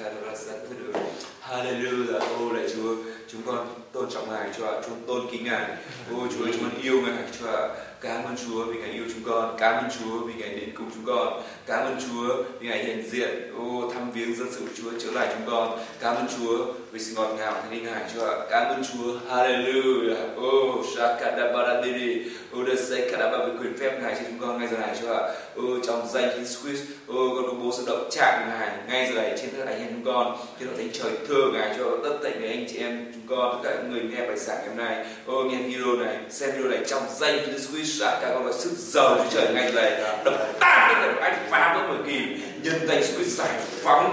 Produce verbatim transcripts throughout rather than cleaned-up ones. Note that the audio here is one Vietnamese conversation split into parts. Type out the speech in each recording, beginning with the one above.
Hallelujah. Ô lạy Chúa, chúng con tôn trọng Ngài Chúa ạ, chúng tôn kính Ngài. Ô Chúa, chúng con yêu Ngài Chúa ạ. Cảm ơn Chúa vì Ngài yêu chúng con, cảm ơn Chúa vì Ngài đến cùng chúng con, cảm ơn Chúa vì Ngài hiện diện, ô thăm viếng dân sự của Chúa chữa lành chúng con, cảm ơn Chúa vì sự ngọt ngào thánh linh Ngài Chúa ạ, cảm ơn Chúa, Hallelujah, ô Shakadabaradiri, ô đã xây cả ba vì quyền phép Ngài cho chúng con ngay giờ này Chúa ạ, ô trong danh Jesus Christ, ô con công bố sự động chạm của Ngài ngay giờ này trên tất cả anh em chúng con, trên hội thánh trời thương Ngài cho tất cả người anh chị em chúng con, tất cả người nghe bài giảng ngày hôm nay, ô nghe video này, xem video này trong danh Jesus Christ. Các con có sức giàu Chúa trời ngay giờ này đập tan tất cả anh phá vỡ mọi kỳ nhân danh sự giải phóng.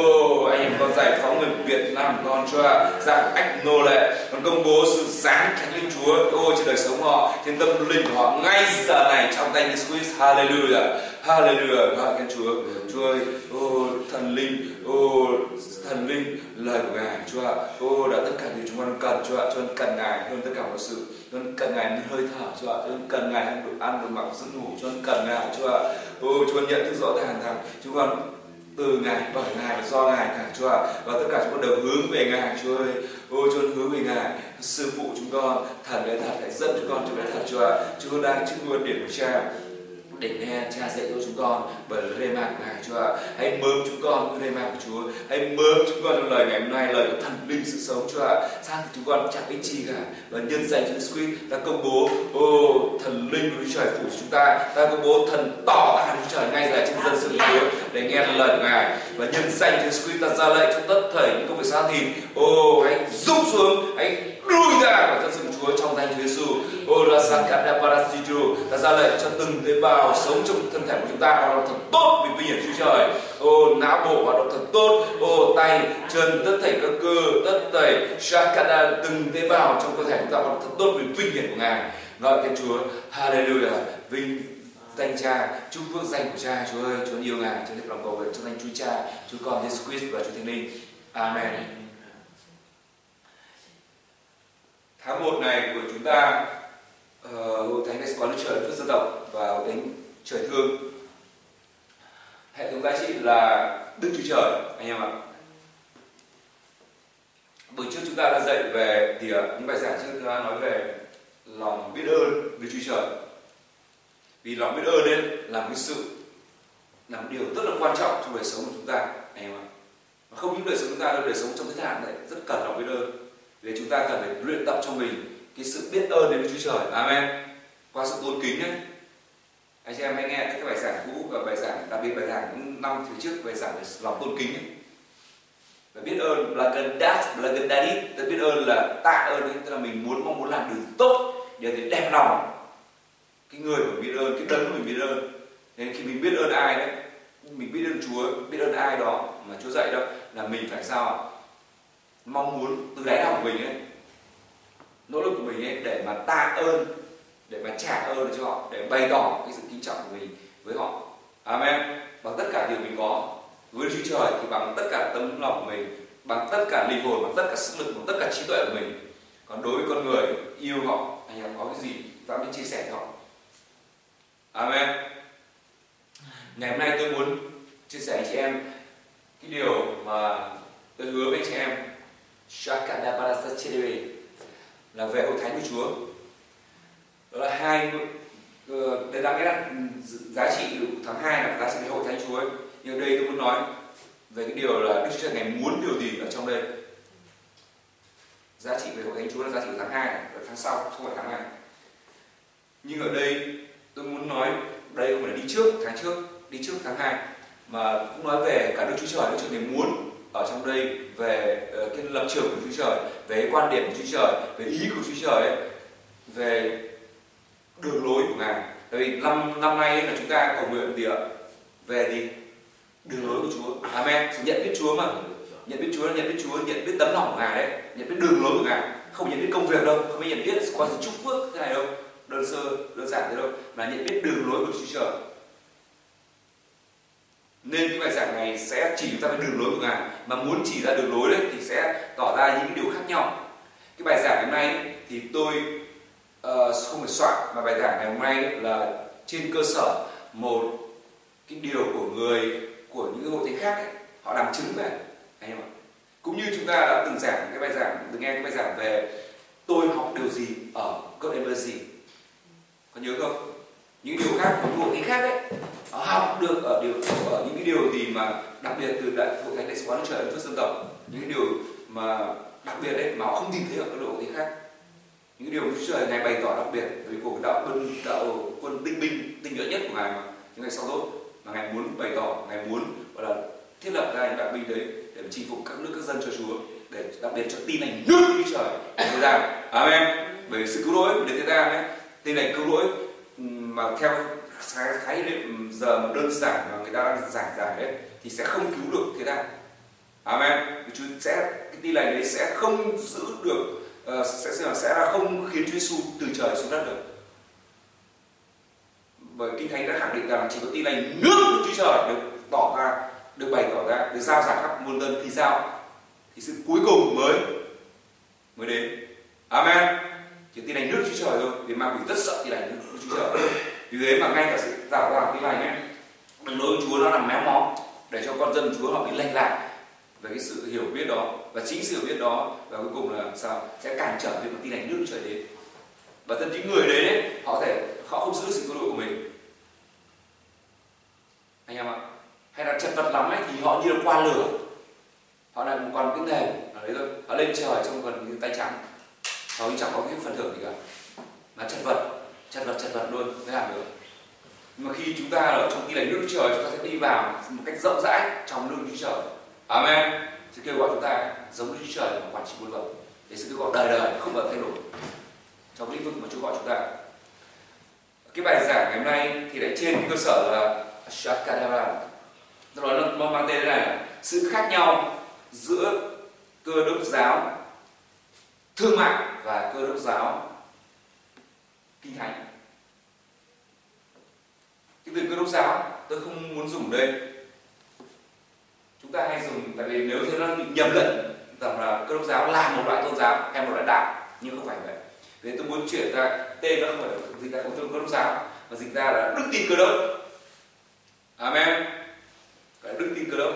Ô anh em con giải phóng người Việt Nam con cho dạng ách nô lệ, con công bố sự sáng thánh linh Chúa ô trên đời sống họ, trên tâm linh của họ ngay giờ này trong danh Jesus Christ. Hallelujah, Hallelujah. Gọi khen Chúa, Chúa ơi, ô thần linh, ô thần linh lời của Ngài Chúa ạ, ô đã tất cả điều chúng con cần Chúa ạ, chúng con cần Ngài hơn tất cả mọi sự, chúng con cần Ngài hơi thở Chúa ạ, chúng con cần Ngài hơn đồ ăn, đồ mặc, giấc ngủ, chúng con cần Ngài Chúa ạ, ô chúng con nhận thức rõ ràng rằng chúng con từ Ngài, bởi Ngài và do Ngài cả Chúa ạ, và tất cả chúng con đều hướng về Ngài Chúa ơi, ô chúng con hướng về Ngài, sư phụ chúng con, thần lẽ thật hãy dẫn chúng con cho lẽ thật Chúa ạ, chúng con đang chúc nguồn điểm của Cha để nghe Cha dạy cho chúng con bởi rê-ma của Ngài Chúa ạ. Hãy mớm chúng con với rê-ma của Chúa, hãy mớm chúng con trong lời ngày hôm nay, lời của thần linh sự sống Chúa ạ. Sang thì chúng con chẳng ích chi cả, và nhân danh Chúa Christ ta công bố ô thần linh của Chúa trời phủ chúng ta, ta công bố thần tỏ ra Chúa trời ngay tại trên dân sự Chúa để nghe lời của Ngài, và nhân danh Chúa Christ ta ra lệnh cho tất thảy những công việc xác thịt ô hãy rút xuống, hãy đuổi ra khỏi dân sự Chúa trong danh Chúa Giêsu. Ô ra sang cả đa parasitro ta ra lệnh cho từng tế bào sống trong thân thể của chúng ta hoạt động thật tốt vì vinh hiển Chúa trời. Ô não bộ hoạt động thật tốt, ô tay chân tất thảy các cơ, tất thảy shakada từng tế bào trong cơ thể chúng ta hoạt động thật tốt vì vinh hiển của Ngài. Ngợi khen Chúa, Hallelujah, vinh danh Cha, chúc phước danh của Cha Chúa ơi, Chúa yêu Ngài, Chúa hết lòng cầu nguyện trong danh Chúa Cha, Chúa Con Jesus Christ và Chúa Thánh Linh. Amen. Tháng một này của chúng ta hội thánh sẽ có lớp trời phước dân tộc và hội thánh trời thương. Hệ thống giá trị là Đức Chúa Trời anh em ạ. Buổi trước chúng ta đã dạy về thì những bài giảng trước chúng ta nói về lòng biết ơn Đức Chúa Trời. Vì lòng biết ơn đấy là một cái sự là một điều rất là quan trọng trong đời sống của chúng ta anh em ạ. Không những đời sống chúng ta đâu, đời sống trong thế hạn này rất cần lòng biết ơn. Để chúng ta cần phải luyện tập cho mình cái sự biết ơn đến Đức Chúa Trời. Amen. Qua sự tôn kính nhé. Anh chị em hãy nghe các bài giảng cũ và bài giảng, đặc biệt bài giảng những năm thứ trước, bài giảng về lòng tôn kính ấy. Và biết ơn là gần dat, là gần dadit, ta biết ơn là tạ ơn ấy, tức là mình muốn mong muốn làm điều tốt để để đẹp lòng cái người mà biết ơn, cái đấng mình biết ơn. Nên khi mình biết ơn ai đấy, mình biết ơn Chúa, biết ơn ai đó mà Chúa dạy đó là mình phải sao? Mong muốn từ đáy lòng của mình ấy, nỗ lực của mình ấy để mà tạ ơn, để mà trả ơn cho họ, để bày tỏ cái sự kính trọng của mình với họ. Amen. Bằng tất cả điều mình có với Chúa Trời thì bằng tất cả tấm lòng của mình, bằng tất cả linh hồn, bằng tất cả sức lực, bằng tất cả trí tuệ của mình. Còn đối với con người yêu họ, anh em có cái gì ta biết chia sẻ cho họ. Amen. Ngày hôm nay tôi muốn chia sẻ với chị em cái điều mà tôi hứa với chị em là về hội thánh của Chúa. Đó là hai tôi đang nghĩ giá trị tháng hai là giá trị về hội thánh Chúa ấy. Nhưng ở đây tôi muốn nói về cái điều là Đức Chúa Trời Ngài muốn điều gì ở trong đây. Giá trị về hội thánh Chúa là giá trị của tháng hai này, ở tháng sau, không phải tháng hai. Nhưng ở đây tôi muốn nói đây không phải là đi trước tháng trước, đi trước tháng hai, mà cũng nói về cả Đức Chúa Trời. Đức Chúa Trời Ngài muốn ở trong đây về uh, cái lập trường của Chúa Trời, về cái quan điểm của Chúa Trời, về ý của Chúa Trời ấy, về đường lối của Ngài. Tại vì năm năm nay ấy, là chúng ta cầu nguyện gì ạ? Về gì? Đường lối của Chúa. Amen. Nhận biết Chúa mà. Nhận biết Chúa là nhận biết Chúa, nhận biết tấm lòng của Ngài đấy, nhận biết đường lối của Ngài. Không nhận biết công việc đâu, không nhận biết qua sự chúc phước thế này đâu, đơn sơ, đơn giản thế đâu, mà nhận biết đường lối của Chúa Trời. Nên cái bài giảng này sẽ chỉ chúng ta về đường lối của Ngài, mà muốn chỉ ra đường lối đấy thì sẽ tỏ ra những điều khác nhau. Cái bài giảng hôm nay ấy, thì tôi uh, không phải soạn, mà bài giảng ngày hôm nay là trên cơ sở một cái điều của người của những hội thánh khác ấy, họ làm chứng về anh em ạ. Cũng như chúng ta đã từng giảng cái bài giảng, từng nghe cái bài giảng về tôi học điều gì ở God Embassy, có nhớ không? Những điều khác, những hội thánh khác đấy, học được ở điều ở những cái điều gì mà đặc biệt từ đại hội thánh Đại sứ quán Đức Trời Ân Phước Dân Tộc, những cái điều mà đặc biệt đấy mà họ không tìm thấy ở các hội thánh khác, những cái điều Đức Trời Ngài bày tỏ đặc biệt với cuộc đạo quân đạo quân tinh binh tinh nhuệ nhất của Ngài mà những ngày sau đó mà Ngài muốn bày tỏ, Ngài muốn gọi là thiết lập ra những đạo binh đấy để chinh phục các nước các dân cho Chúa, để đặc biệt cho tin lành nước Đức Trời thế gian. Amen. Bởi sự cứu rỗi của thế gian đấy, tin lành cứu rỗi mà theo khái niệm giờ một đơn giản mà người ta đang giảng giải đấy thì sẽ không cứu được thế gian. Amen. Chúa sẽ cái tin lành đấy sẽ không giữ được, uh, sẽ sẽ là không khiến Chúa Giêsu từ trời xuống đất được. Bởi Kinh Thánh đã khẳng định rằng chỉ có tin lành nước của Chúa Trời được tỏ ra, được bày tỏ ra, được giao giảng khắp muôn dân thì sao? Thì sự cuối cùng mới mới đến. Amen. Chỉ tin lành nước Chúa Trời thôi, vì ma quỷ rất sợ tin lành nước của Chúa Trời. Vì thế mà ngay cả sự tạo ra tin lành ấy, đừng nói Chúa nó làm méo mó để cho con dân Chúa họ bị lệch lạc về cái sự hiểu biết đó, và chính sự hiểu biết đó và cuối cùng là sao sẽ cản trở việc tin lành nước Chúa Trời đến. Và thậm chí người đấy, đấy họ có thể họ không giữ sự cứu rỗi của mình, anh em ạ. Hay là chật vật lắm ấy thì họ như là qua lửa, họ lại còn cái nền ở đấy thôi, họ lên trời trong phần cái tay trắng, họ chẳng có cái phần thưởng gì cả, mà chật vật chật vật chật vật luôn mới làm được. Nhưng mà khi chúng ta ở trong tin lành nước Chúa Trời, chúng ta sẽ đi vào một cách rộng rãi trong nước Chúa Trời. Amen. Sự kêu gọi chúng ta giống như Chúa Trời và quản trị muôn vật, để sự kêu gọi đời đời không bao thay đổi trong lĩnh vực mà Chúa gọi chúng ta. Cái bài giảng ngày hôm nay thì lại trên cái cơ sở là Shakadara, do đó nó mang tên thế này là sự khác nhau giữa Cơ Đốc giáo thương mại và Cơ Đốc giáo Kinh Thánh. Cái từ Cơ Đốc giáo tôi không muốn dùng đây, chúng ta hay dùng tại vì nếu thế nó bị nhầm lẫn rằng là Cơ Đốc giáo là một loại tôn giáo hay một loại đạo, nhưng không phải vậy. Vì tôi muốn chuyển ra tên nó không phải là dịch ra không Cơ Đốc giáo, mà dịch ra là đức tin Cơ Đốc. Amen. Cái đức tin Cơ Đốc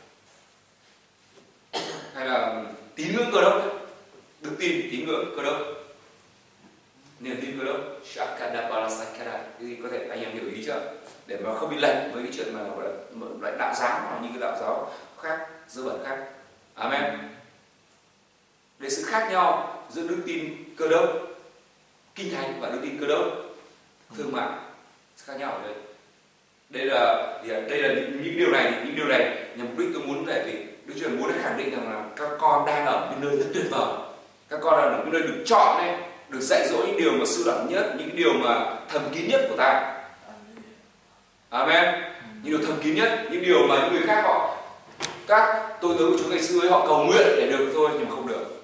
hay là tín ngưỡng Cơ Đốc, đức tin tín ngưỡng Cơ Đốc, niềm tin Cơ Đốc. Shakadabarasakara, thì có thể anh em hiểu ý chưa, để mà không bị lệch với cái chuyện mà gọi là một loại đạo giáo hoặc những cái đạo giáo khác, dơ bẩn khác. Amen. Để sự khác nhau giữa đức tin Cơ Đốc Kinh Thánh và đức tin Cơ Đốc thương mại khác nhau ở đây. Đây là đây là những, những điều này, những điều này nhằm mục đích tôi muốn để vì Đức Chúa muốn khẳng định rằng là các con đang ở cái nơi rất tuyệt vời, các con đang ở cái nơi được chọn này, được dạy dỗ những điều mà sâu đậm nhất, những cái điều mà thầm kín nhất của ta. Amen. Những điều thầm kín nhất, những điều mà những người khác họ, các tôi tớ của Chúa ngày xưa ấy, họ cầu nguyện để được thôi nhưng mà không được.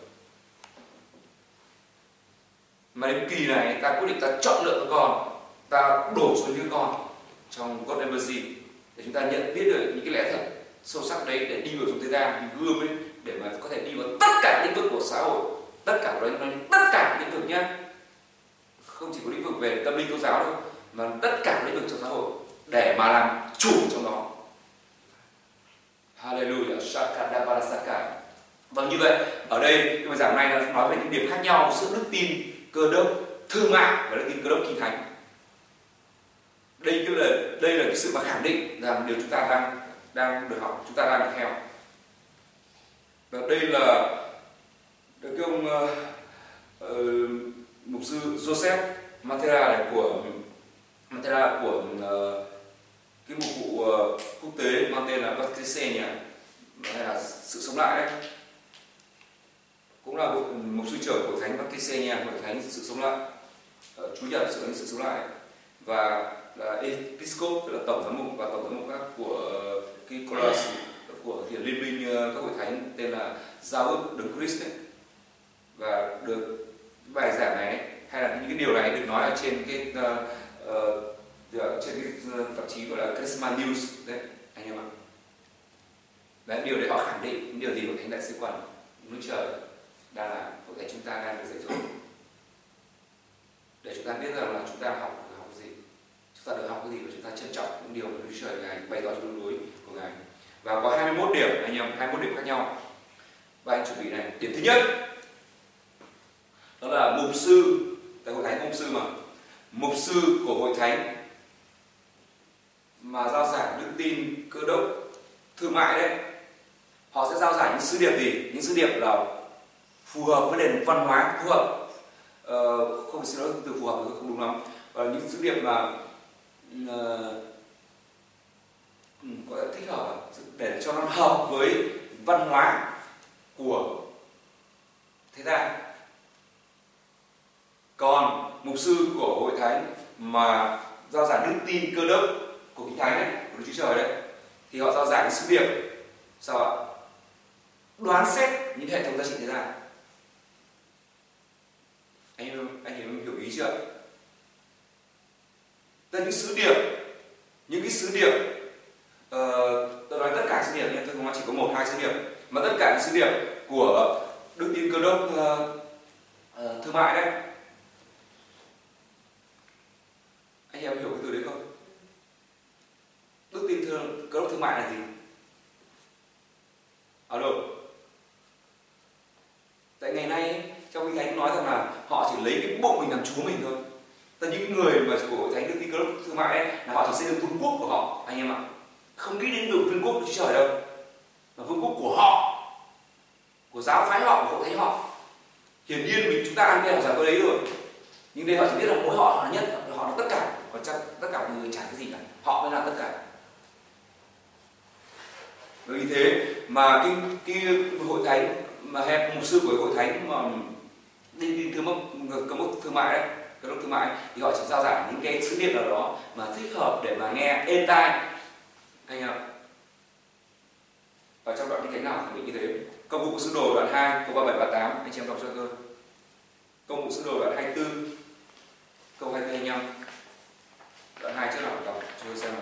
Mà đến kỳ này ta quyết định ta chọn lựa các con, ta đổ xuống những con trong God Embassy để chúng ta nhận biết được những cái lẽ thật sâu sắc đấy, để đi vào trong thế gian, đi gươm ấy, để mà có thể đi vào tất cả lĩnh vực của xã hội, tất cả đó, tất cả lĩnh vực nhé, không chỉ có lĩnh vực về tâm linh tôn giáo đâu, mà tất cả lĩnh vực trong xã hội để mà làm chủ trong đó. Hallelujah. Shakadabarasaka. Vâng, như vậy ở đây cái bài giảng này nó nói về những điểm khác nhau giữa đức tin Cơ Đốc thương mại và đức tin Cơ Đốc Kinh Thánh. Đây là đây là cái sự mà khẳng định rằng điều chúng ta đang đang được học, chúng ta đang được theo. Và đây là cái ông uh, uh, mục sư Joseph Matera này của Matera của uh, cái mục vụ uh, quốc tế mang tên là Vaticania hay là sự sống lại đấy, cũng là một mục sư trưởng của Thánh Vaticania, hội thánh sự sống lại, uh, Chúa nhận sự thánh sự sống lại, và là Episcop, tức là tổng giám mục và tổng giám mục khác của uh, cái Colas, của hiện liên minh uh, các hội thánh tên là Giao ước Đấng Christ ấy. Và được bài giảng này hay là những cái điều này được nói ở trên cái uh, uh, trên cái tạp chí gọi là Charisma News đấy anh em ạ. Đấy, điều đấy họ khẳng định điều gì của Thánh Đại Sứ Quán Nước Trời đang làm, có thể chúng ta đang được dạy dỗ để chúng ta biết rằng là chúng ta học học cái gì, chúng ta được học cái gì và chúng ta trân trọng những điều mà Đức Trời Ngài bày tỏ trong đường lối của Ngài. và có hai mươi mốt điểm, anh em, hai mươi mốt điểm khác nhau. Và anh chuẩn bị này, điểm thứ nhất đó là mục sư, tại hội thánh mục sư mà, mục sư của hội thánh mà giao giảng đức tin Cơ Đốc Thương Mại đấy, họ sẽ giao giảng những sứ điệp gì? Những sứ điệp là phù hợp với nền văn hóa, phù hợp, uh, không xin lỗi từ phù hợp không đúng lắm, và những sứ điệp mà uh, gọi là thích hợp để cho nó hợp với văn hóa của thế gian. Còn mục sư của hội thánh mà giao giảng đức tin Cơ Đốc của Kinh Thánh đấy, của Đức Chúa Trời đấy, thì họ giao giảng những sứ điệp sao ạ? Đoán xét những hệ thống giá trị thế gian. Anh em anh em hiểu ý chưa? Tức là những sứ điệp, những cái sứ điệp, uh, tôi nói tất cả sứ điệp nhưng tôi không nói chỉ có một hai sứ điệp, mà tất cả những sứ điệp của đức tin Cơ Đốc uh, uh, Thương Mại đấy. Anh em hiểu cái từ đấy không? Đức tin thương, Cơ Đốc Thương Mại là gì? Alo. Tại ngày nay ấy, trong Kinh Thánh nói rằng là họ chỉ lấy cái bụng mình làm chúa mình thôi. Tức là những người mà của hội thánh Đức tin Cơ Đốc Thương Mại ấy, là họ chỉ xây dựng vương quốc của họ, anh em ạ. Không nghĩ đến được vương quốc của Chúa Trời đâu, mà vương quốc của họ, của giáo phái họ, của hội thánh họ. Hiển nhiên mình chúng ta đang nghe học giảng cái đấy rồi, nhưng đây họ chỉ biết là mỗi họ là nhất, họ là tất cả, còn chắc tất cả mọi người chẳng cái gì cả, họ mới là tất cả. Vì thế mà cái, cái hội thánh mà hẹp mục sư của hội thánh mà đi đi thương mốc cơ mốc thương mại đấy, cơ đốc thương mại, thì họ chỉ giao giảng những cái sứ điệp nào đó mà thích hợp để mà nghe êm tai, anh em. Và trong đoạn kinh thánh nào khẳng định như thế? Công vụ sứ đồ đoạn hai câu ba mươi bảy ba mươi tám, anh chị em đọc cho tôi. Công vụ sứ đồ đoạn hai mươi tư câu hai mươi hai mươi lăm, đoạn hai trước nào đọc cho tôi xem nào.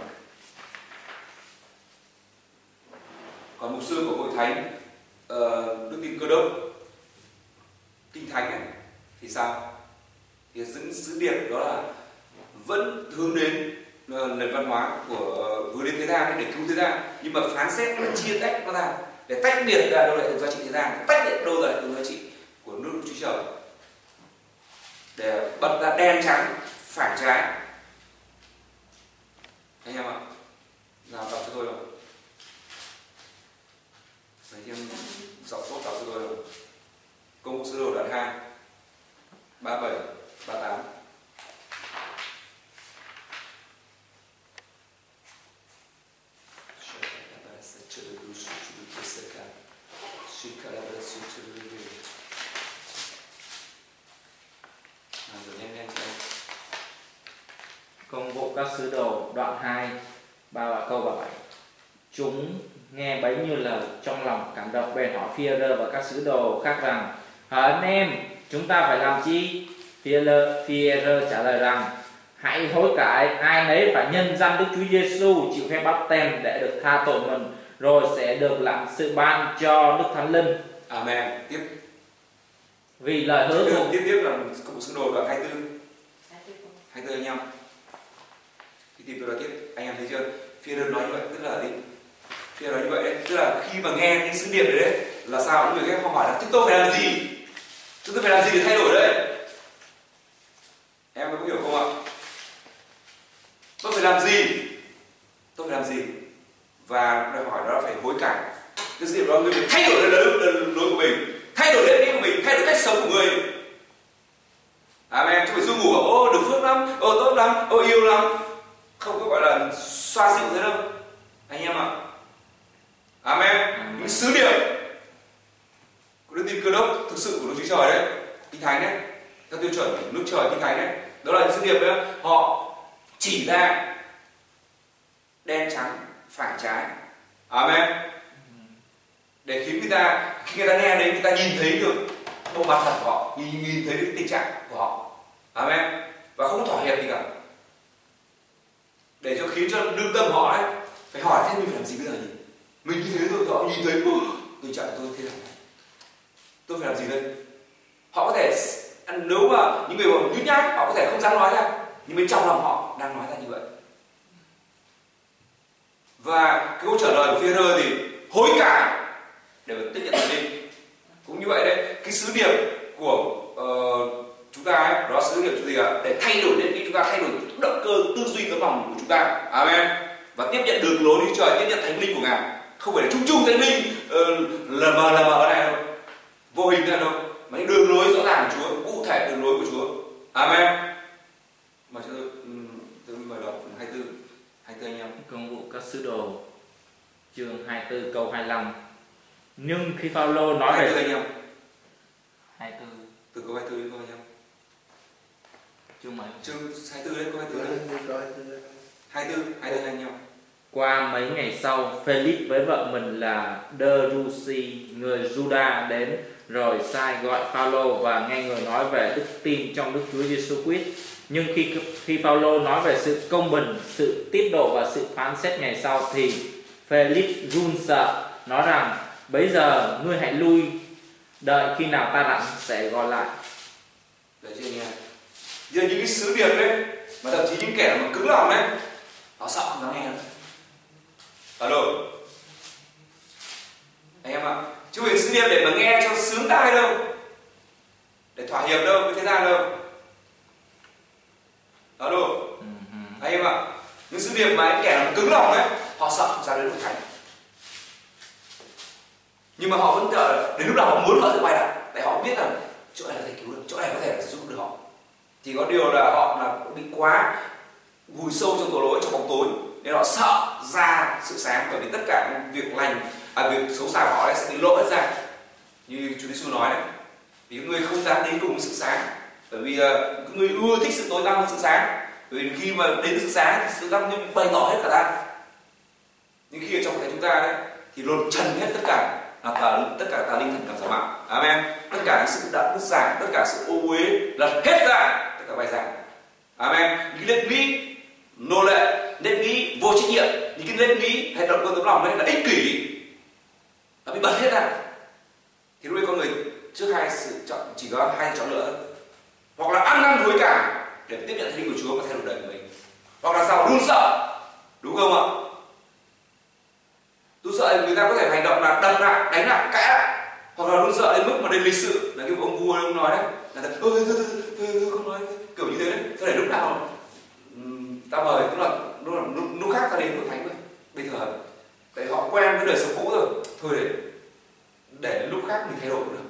Còn mục sư của hội thánh uh, Đức tin Cơ Đốc Kinh Thánh ấy, thì sao? Thì những sứ điệp đó là vẫn hướng đến uh, nền văn hóa của hướng đến thế gian để cứu thế gian, nhưng mà phán xét và chia tách nó ra để tách biệt ra đâu là hệ thống giá trị thế gian, tách biệt đâu là hệ thống giá trị của nước Chúa Trời, để bật ra đen trắng, phải trái. Anh em ạ, nào đọc cho tôi rồi. Đấy, thêm giọng tốt đọc cho tôi rồi. Công vụ sứ đồ đoạn hai ba mươi bảy ba mươi tám. Công vụ các sứ đồ đoạn hai ba và câu ba mươi bảy. Chúng nghe bấy nhiêu lời trong lòng cảm động, bèn hỏi Phi-e-rơ và các sứ đồ khác rằng: hỡi anh em, chúng ta phải làm chi? Phi-e-rơ trả lời rằng: hãy hối cải, ai nấy phải nhân danh Đức Chúa Giêsu chịu phép báp têm để được tha tội mình, rồi sẽ được lãnh sự ban cho Đức Thánh Linh. Amen. Tiếp. Vì lời hứa thuộc tiếp tiếp là công vụ sứ đồ đoạn hai mươi tư hai mươi tư anh em. Thì tìm tôi là tiếp, anh em thấy chưa? Phi-e-rơ nói như vậy tức là gì? Phi-e-rơ nói như vậy đấy, tức là khi mà nghe cái sứ điệp đấy, đấy là sao? Những người khác họ hỏi là chúng tôi phải làm gì? Chúng tôi phải làm gì để thay đổi đấy? Em có hiểu không ạ? Tôi phải làm gì? Tôi phải làm gì? Và đòi hỏi đó phải hối cải. Cái gì đó người phải thay đổi đường lối của mình, thay đổi lối của mình, thay đổi cách sống của người. Amen. Chứ phải du ngủ bảo ô được phước lắm, ô tốt lắm, ô yêu lắm, không có gọi là xoa dịu thế đâu, anh em ạ. Amen. Những sứ điệp của đức tin Cơ Đốc thực sự của Đức Chúa Trời đấy, Kinh Thánh đấy, theo tiêu chuẩn của nước trời Kinh Thánh đấy, đó là những sứ điệp đấy, họ chỉ ra đen trắng, phải trái. Amen. Để khiến người ta, khi người ta nghe đấy, người ta nhìn thấy được bộ mặt thật của họ, nhìn, nhìn thấy được tình trạng của họ. Amen. Và không thỏa hiệp gì cả, để cho khiến cho lương tâm họ ấy phải hỏi thế mình phải làm gì bây giờ nhỉ? Mình như thế rồi họ nhìn thấy tình trạng của tôi thế nào, tôi phải làm gì đây? Họ có thể, nếu mà những người nhút nhát, họ có thể không dám nói ra, nhưng bên trong lòng họ đang nói ra như vậy. Và cái câu trả lời của Phi-e-rơ thì hối cải để mà tiếp nhận thánh linh. Cũng như vậy đấy, cái sứ điệp của uh, chúng ta ấy, đó là sứ điệp gì ạ? Để thay đổi đến chúng ta thay đổi động cơ tư duy tấm lòng của chúng ta. Amen. Và tiếp nhận đường lối Đức Chúa Trời, tiếp nhận thánh linh của Ngài. Không phải là chung chung thánh linh uh, lờ mờ lờ mờ ở đây đâu, vô hình ra đâu, mà cái đường lối rõ ràng của Chúa, cụ thể đường lối của Chúa. Amen. Mà cho tôi, tôi mời đọc hai mươi tư, hai mươi tư anh em. Công vụ các sứ đồ chương hai mươi tư câu hai mươi lăm. Nhưng khi Phaolô nói hai mươi tư về anh em. hai mươi tư Từ câu hai mươi tư đến câu anh em. chương mấy? Chương hai mươi tư đấy, câu hai mươi tư đấy. hai mươi tư, hai mươi tư anh em. Qua mấy ngày sau, Phêlix với vợ mình là Đơ-ru-si, người Juda đến rồi sai gọi Phaolô và nghe người nói về đức tin trong Đức Chúa Giêsu Christ. Nhưng khi khi Phaolô nói về sự công bình, sự tiết độ và sự phán xét ngày sau thì Phêlix run sợ, nói rằng: bấy giờ ngươi hãy lui, đợi khi nào ta rảnh sẽ gọi lại. Đấy chưa nghe? Giờ những cái sứ điệp đấy, mà thậm chí những kẻ mà cứng lòng đấy, họ sợ không dám nghe nữa. Alo, anh em ạ, chứ phải sứ điệp để mà nghe cho sướng tai đâu, để thỏa hiệp đâu với thế gian đâu. Alo, anh em ạ, những sứ điệp mà những kẻ mà cứng lòng đấy, họ sợ không ra đến hội thánh, nhưng mà họ vẫn chờ đến lúc nào họ muốn họ sẽ quay lại, để họ biết rằng chỗ này có thể cứu được, chỗ này có thể giúp được họ. Thì có điều là họ là bị quá vùi sâu trong tội lỗi, trong bóng tối, nên họ sợ ra sự sáng, bởi vì tất cả việc lành, à, việc xấu xa của họ sẽ bị lộ hết ra. Như Chúa Giêsu nói đấy, vì người không dám đến cùng với sự sáng, bởi vì uh, người ưa thích sự tối tăm hơn sự sáng. Bởi vì khi mà đến sự sáng thì sự tối tăm như bày tỏ hết cả ra. Nhưng khi ở trong cái chúng ta đấy thì lột trần hết tất cả là tà, tất cả tà linh thần cảm giả mạo. Amen. Tất cả sự đạo đức giả, tất cả sự ô uế lật hết ra, tất cả bài giảng. Amen. Những cái nếp nghĩ nô lệ, nếp nghĩ vô trách nhiệm, những cái nếp nghĩ hành động của tấm lòng đấy là ích kỷ, nó bị bật hết ra. Thì lúc đấy con người trước hai sự chọn, chỉ có hai chọn lựa thôi. Hoặc là ăn năn hối cải để tiếp nhận thánh linh của Chúa và thay đổi đời của mình, hoặc là sao? Run sợ, đúng không ạ? Run sợ thì người ta có thể hành động là đập lại, đánh lại, cãi lại, hoặc là run sợ đến mức mà đến lịch sự, là cái ông vua ông nói đấy, là thật, ơi, thôi, thôi, thôi, không nói kiểu như thế đấy. Thế để lúc nào ta mời, tức là lúc, lúc, lúc khác ta đến hội thánh rồi, bình thường, tại họ quen với đời sống cũ rồi, thôi để để lúc khác mình thay đổi cũng được.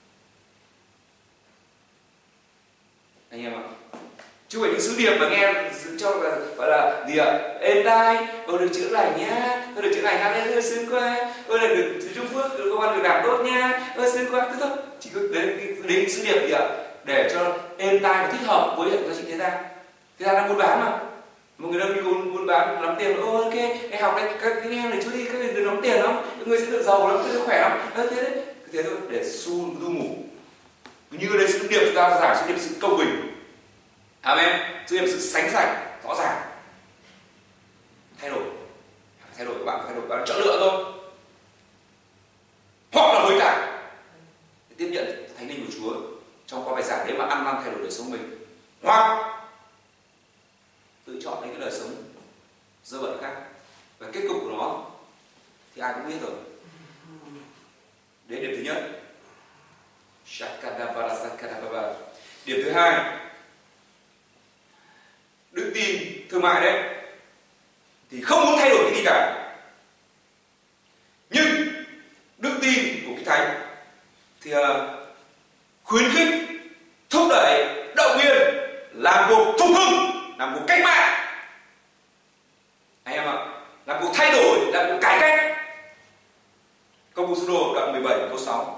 Anh em ạ, chứ phải những sứ điệp mà nghe cho là gọi là gì ạ, êm tai, tôi được chữa lành nhá, tôi được chữa lành ha, tôi sướng quá, tôi là được Trung Phước, được công an việc làm tốt nha, tôi sướng quá, thế thôi. Chỉ có đến đến sứ điệp gì ạ, để cho êm tai và thích hợp với giá trị thế gian. Thế gian đang buôn bán mà, một người đang đi buôn bán lắm tiền, ô ok, cái học đây, các cái nghe này chú đi, các người được lắm tiền lắm, các người sẽ được giàu lắm, sẽ khỏe lắm, thế đấy, thế thôi, để su du ngủ. Như đây sứ điệp chúng ta giảng sứ điệp sự công bình. Amen. Sứ điệp sự sánh sạch, rõ ràng. Thay đổi, thay đổi, bạn thay đổi, bạn chọn lựa thôi. Hoặc là hối cải để tiếp nhận thánh linh của Chúa trong qua bài giảng đấy mà ăn năn thay đổi đời sống mình, hoặc tự chọn lấy cái đời sống dơ bẩn khác, và kết cục của nó thì ai cũng biết rồi. Đấy điểm thứ nhất. Điểm thứ hai, đức tin thương mại đấy thì không muốn thay đổi cái gì cả, nhưng đức tin của cái thánh thì uh, khuyến khích, thúc đẩy, động viên, làm cuộc phục hưng, làm cuộc cách mạng, anh em ạ, làm cuộc thay đổi, làm cuộc cải cách. Công vụ sứ đồ đoạn mười bảy câu sáu.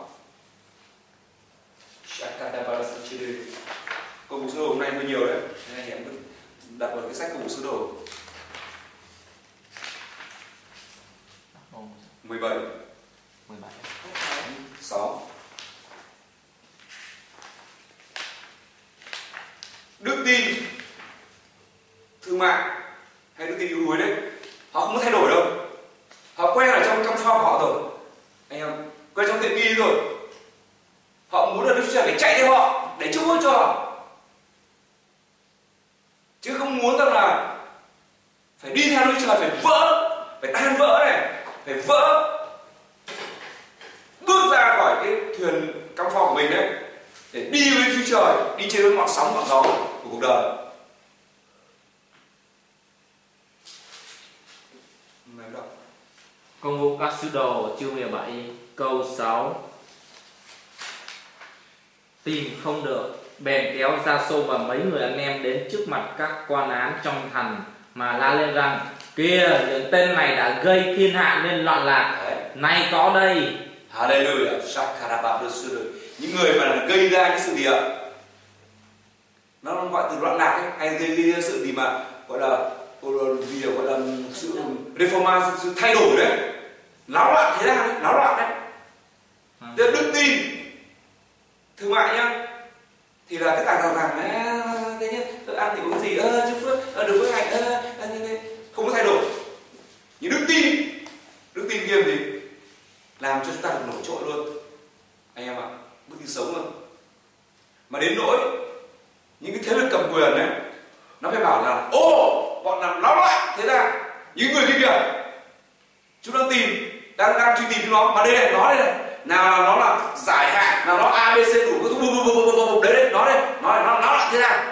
Công vụ sứ đồ hôm nay hơi nhiều đấy, nên anh em đặt vào cái sách công vụ sứ đồ mười bảy sáu. Đức tin thương mại hay đức tin yếu đuối đấy, họ không có thay đổi đâu. Họ quen ở trong trong phòng họ rồi, anh em, quen trong tiện nghi rồi. Họ muốn là Đức Chúa Trời phải chạy theo họ để chúc phước cho họ, chứ không muốn rằng là phải đi theo Đức Chúa Trời, phải vỡ, phải tan vỡ này, phải vỡ, bước ra khỏi cái thuyền căng phò của mình đấy, để đi với Chúa Trời, đi trên với ngọn sóng ngọn gió của cuộc đời. Công vụ các sứ đồ chương mười bảy câu sáu. Tìm không được, bèn kéo Gia-sôn và mấy người anh em đến trước mặt các quan án trong thành mà la lên rằng: kìa, những tên này đã gây thiên hạ nên loạn lạc, nay có đây. Hallelujah, những người mà gây ra những sự gì ạ? Nó gọi từ loạn lạc ấy, hay gây, gây ra sự gì mà gọi là gì gọi là sự reforma, sự thay đổi đấy, náo loạn thế nào đấy, náo loạn đấy. Tức đức tin thương mại nhá, thì là cái tảng tảng tảng thế nhá, tôi ăn thì uống gì, ơ chúc phước, ơ được phước hạnh, ơ không có thay đổi. Nhưng đức tin, đức tin kia thì làm cho chúng ta được nổi trội luôn, anh em ạ, đức tin sống luôn. Mà đến nỗi những cái thế lực cầm quyền đấy, nó phải bảo là ô bọn làm náo loạn thế là những người kia kìa, chúng đang tìm, đang đang truy tìm chúng nó, mà đây này, nó đây này, nào là nó là giải hạn, nào nó a bê xê đủ cái thứ đấy đấy, nó đây, nó là nó náo loạn thế nào.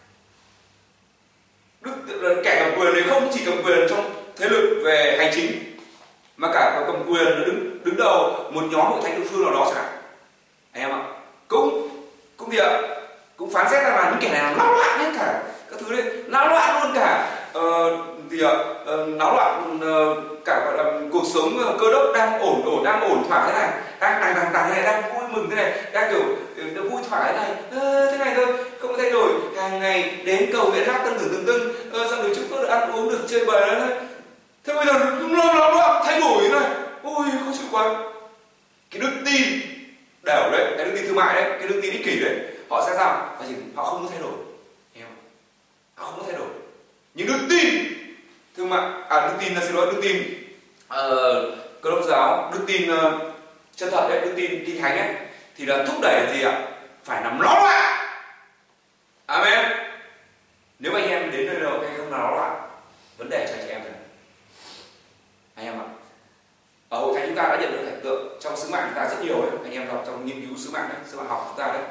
Đức kẻ cầm quyền này không chỉ cầm quyền trong thế lực về hành chính, mà cả cầm quyền nó đứng đứng đầu một nhóm hội thánh địa phương nào đó chẳng hạn, anh em ạ, cũng cũng gì ạ, cũng phán xét ra là những kẻ này là náo loạn hết cả các thứ đấy, náo loạn luôn cả uh, gì ạ, uh, náo loạn uh, cả gọi là cuộc sống uh, cơ đốc đang ổn ổn đang ổn thỏa thế này, đang đằng đằng đằng này, đang vui mừng thế này, đang kiểu uh, vui thỏa thế này, uh, thế này thôi, không có thay đổi, hàng ngày đến cầu nguyện hát tân tử từng tưng, uh, xong rồi chúng tôi được ăn uống được chơi bời đó thôi. Thế bây giờ nó náo loạn thay đổi thế này, ôi khó chịu quá. Cái đức tin đều đấy, cái đức tin thương mại đấy, cái đức tin ích kỷ đấy, họ sẽ sao? Và chỉ họ không có thay đổi, em, họ không có thay đổi. Nhưng đức tin thương mại, à đức tin là xin lỗi, đức tin uh, cơ đốc giáo, đức tin uh, chân thật đấy, đức tin kinh thánh ấy, thì là thúc đẩy là gì ạ? Phải nằm náo loạn. Amen. Nếu anh em đến nơi đâu anh không náo loạn, vấn đề cho anh chị em rồi, anh em ạ. Ở hội thánh chúng ta đã nhận được cảnh tượng trong sứ mạng chúng ta rất nhiều đấy, anh em đọc trong nghiên cứu sứ mạng đấy, sứ mạng học chúng ta đấy.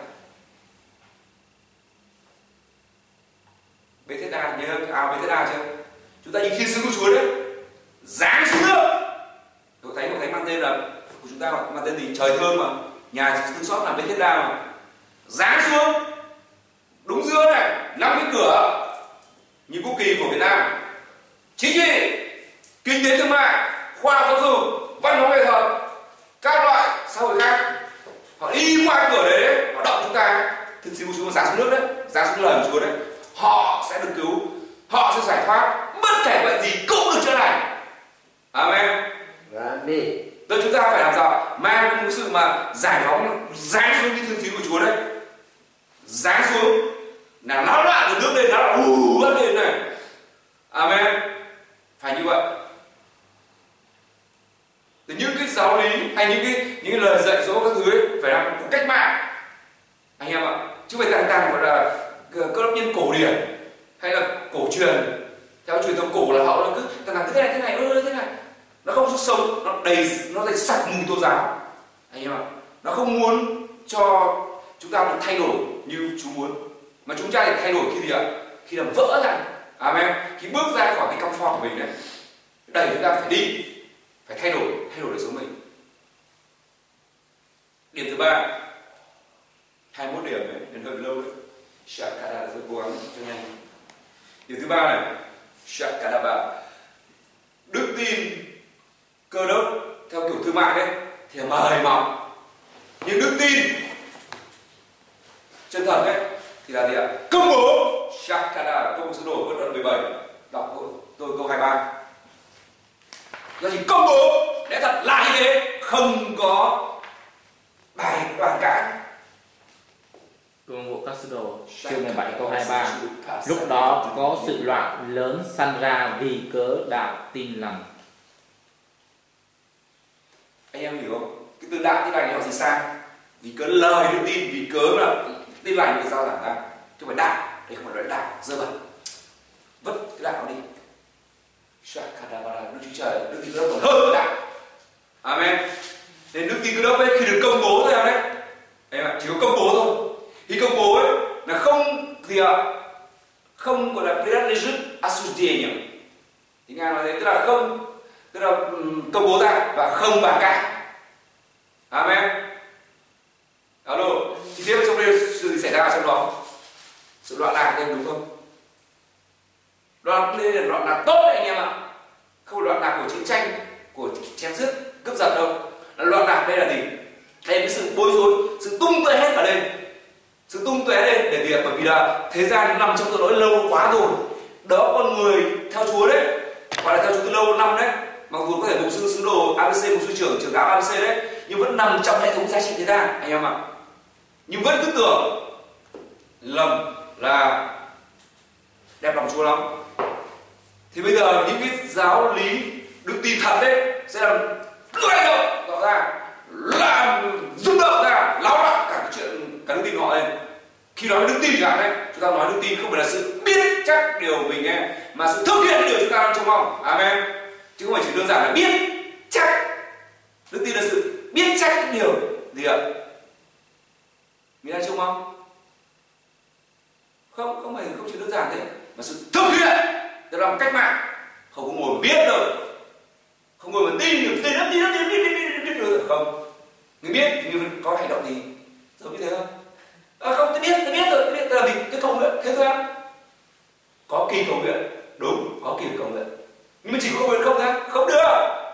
Bethesda nhớ ao Bethesda chưa? Chúng ta nhìn thiên sứ của Chúa đấy, giáng xuống nước. Hội thánh hội thánh mang tên là của chúng ta mang tên gì? Trời thơm mà, nhà thương xót là Bethesda mà, giáng xuống đúng giữa này, năm cái cửa như quốc kỳ của Việt Nam, chính trị, kinh tế thương mại, khoa học giáo dục, văn hóa nghệ thuật, các loại xã hội khác, họ đi qua cửa đấy, đấy họ động chúng ta, thiên sứ của Chúa giáng xuống nước đấy, giáng xuống lời của Chúa đấy, họ sẽ được cứu, họ sẽ giải thoát, bất kể bệnh gì cũng được chữa lành. Amen. Đi. Rồi chúng ta phải làm sao? Mang cái sự mà giải phóng giáng xuống cái thiên sứ của Chúa đấy, giáng xuống là náo loạn từ nước lên, náo loạn ù bắt lên này. Amen. Phải như vậy. Từ những cái giáo lý hay những cái những cái lời dạy dỗ các thứ ấy, phải làm một cách mạng, anh em ạ, chứ phải tàng tàng gọi là cơ đốc nhân cổ điển hay là cổ truyền theo truyền thống cổ là họ nó cứ tàng tàng thế này thế này ơ thế này, nó không xuất sống, nó đầy nó đầy sạch mùi tôn giáo, anh em ạ, nó không muốn cho chúng ta được thay đổi như Chúa muốn, mà chúng ta phải thay đổi khi gì ạ? Khi làm vỡ ra, amen, khi bước ra khỏi cái comfort của mình đấy, đẩy chúng ta phải đi, phải thay đổi, thay đổi đời sống mình. Điểm thứ ba, hai mươi mốt điểm đấy, nên hơi lâu đấy. Shakara tôi cố gắng cho nhanh. Điểm thứ ba này, Shakara, đức tin cơ đốc theo kiểu thương mại đấy thì là mời mọc, nhưng đức tin chân thật đấy thì là gì ạ? Công bố. Shakara, công bố sứ đồ, đoạn mười bảy, đọc tôi câu hai mươi ba. Là gì? Công bố để thật là như thế, không có bài đoàn cãi. Công vụ các sứ đồ chương mười bảy câu hai mươi ba. Lúc đó có sự loạn lớn sanh ra vì cớ đạo tin lành. Anh em hiểu không? Cái từ đạo tin lành này họ gì sang? Vì cớ lời đức tin, vì cớ là tin lành được giao giảng ra, chứ không phải đạo. Đây không phải loại đạo dơ bẩn, vứt cái đạo đi. Đức Chúa Trời, đức tin cơ đốc còn hơn đã. Amen. Nên đức tin cơ đốc ấy khi được công bố thôi đấy, em ạ, chỉ có công bố thôi. Khi công bố ấy là không gì ạ, không gọi là predatorship association. Thì Ngài nói thế, tức là không, tức là um, công bố ra và không bàn cãi. Amen. Alo, thì tiếp trong đây sự gì xảy ra trong đó? Sự loạn lạc đây đúng không? Loạn đây là loạn lạc tốt đấy anh em ạ. Không phải loạn lạc của chiến tranh, của chém giết, cướp giật đâu. Loạn lạc đây là gì? Đây là cái sự bối rối, sự tung tóe hết cả lên, sự tung tóe lên để việc bởi vì là thế gian nằm trong tội lỗi lâu quá rồi. Đó con người theo Chúa đấy, gọi là theo Chúa từ lâu năm đấy, mặc dù có thể mục sư sứ đồ a bê xê, mục sư trưởng trưởng giáo a bê xê đấy, nhưng vẫn nằm trong hệ thống giá trị thế gian anh em ạ. Nhưng vẫn cứ tưởng lầm là đẹp lòng Chúa lắm. Thì bây giờ những cái giáo lý đức tin thật đấy sẽ làm lay động tỏ ra, làm rung động ra, láo loạn cả chuyện cả đức tin họ lên. Khi nói đức tin chẳng đấy, chúng ta nói đức tin không phải là sự biết chắc điều mình nghe, mà sự thực hiện điều chúng ta đang trông mong. Amen. Chứ không phải chỉ đơn giản là biết chắc. Đức tin là sự biết chắc những điều gì ạ? Mình đang trông mong. Không, không phải không chỉ đơn giản thế, mà sự thực hiện. Tức là một cách mạng, không có ngồi biết đâu, không ngồi mà tin được, tin lắm, tin lắm, tin biết, biết, biết, biết được không? Người biết thì người có hành động gì giống như thế không? À, không, tôi biết, tôi biết rồi, tôi biết, tôi làm gì? Tôi cầu nguyện, thế thôi á. Có kỳ cầu nguyện, đúng, có kỳ cầu nguyện, nhưng mà chỉ có cầu nguyện không ra, không được.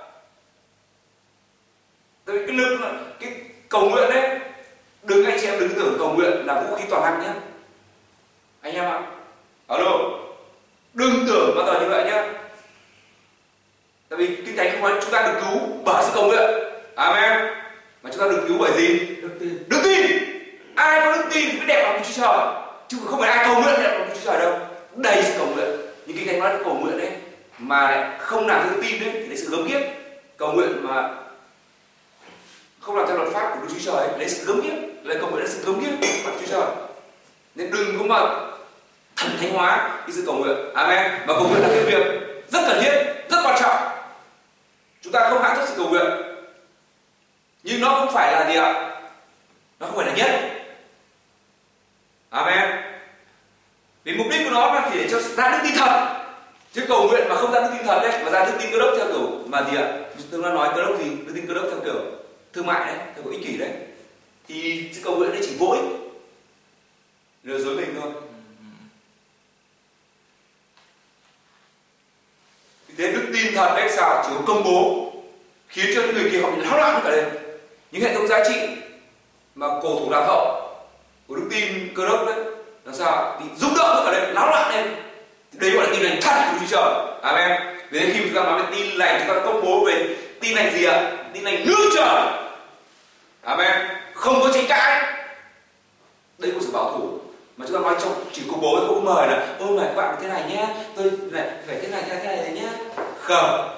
Tại vì cái lực, cái cầu nguyện đấy, đừng anh chị em đừng tưởng cầu nguyện là vũ khí toàn năng nhé, anh em ạ. Alo. Đừng tưởng bao giờ như vậy nhé. Tại vì Kinh Thánh không nói chúng ta được cứu bởi sự cầu nguyện. Amen. Mà chúng ta được cứu bởi gì? Đức tin. Đức tin. Ai có đức tin thì mới đẹp lòng Chúa Trời. Chứ không phải ai cầu nguyện đẹp lòng Chúa Trời đâu. Đầy sự cầu nguyện. Nhưng Kinh Thánh nói cầu nguyện đấy mà lại không làm cho đức tin đấy thì lấy sự gớm ghiếc. Cầu nguyện mà không làm theo luật pháp của Đức Chúa Trời lấy sự gớm ghiếc, lấy cầu nguyện là sự gớm ghiếc của Chúa Trời. Nên đừng có mà thần thánh hóa cái sự cầu nguyện. Amen. Và cầu nguyện là cái việc rất cần thiết, rất quan trọng. Chúng ta không hạ thấp sự cầu nguyện, nhưng nó không phải là gì ạ? Nó không phải là nhất. Amen. Vì mục đích của nó là chỉ để cho ra đức tin thật. Chứ cầu nguyện mà không ra đức tin thật đấy, mà ra đức tin cơ đốc theo kiểu mà gì ạ? Tôi đã nói cơ đốc gì? Đức tin cơ đốc theo kiểu thương mại đấy, theo kiểu ích kỷ đấy, thì sự cầu nguyện đấy chỉ vô ích, lừa dối mình thôi. Thế đức tin thật đấy sao chỉ có công bố khiến cho những người kia họ bị láo loạn cả lên. Những hệ thống giá trị mà cổ thủ lạc hậu của đức tin cơ đốc đấy làm sao bị rung động cả lên, láo loạn lên. Đấy gọi là tin lành thật của Chúa Trời. Amen. Vì thế khi chúng ta nói về tin lành, chúng ta công bố về tin lành gì ạ? Tin lành nước trời. Amen. Không có tranh cãi. Đây có sự bảo thủ. Mà chúng ta nói trong chỉ công bố không mời là ôi mời các bạn thế này nhé, tôi lại phải thế này thế này thế này nhé. Không.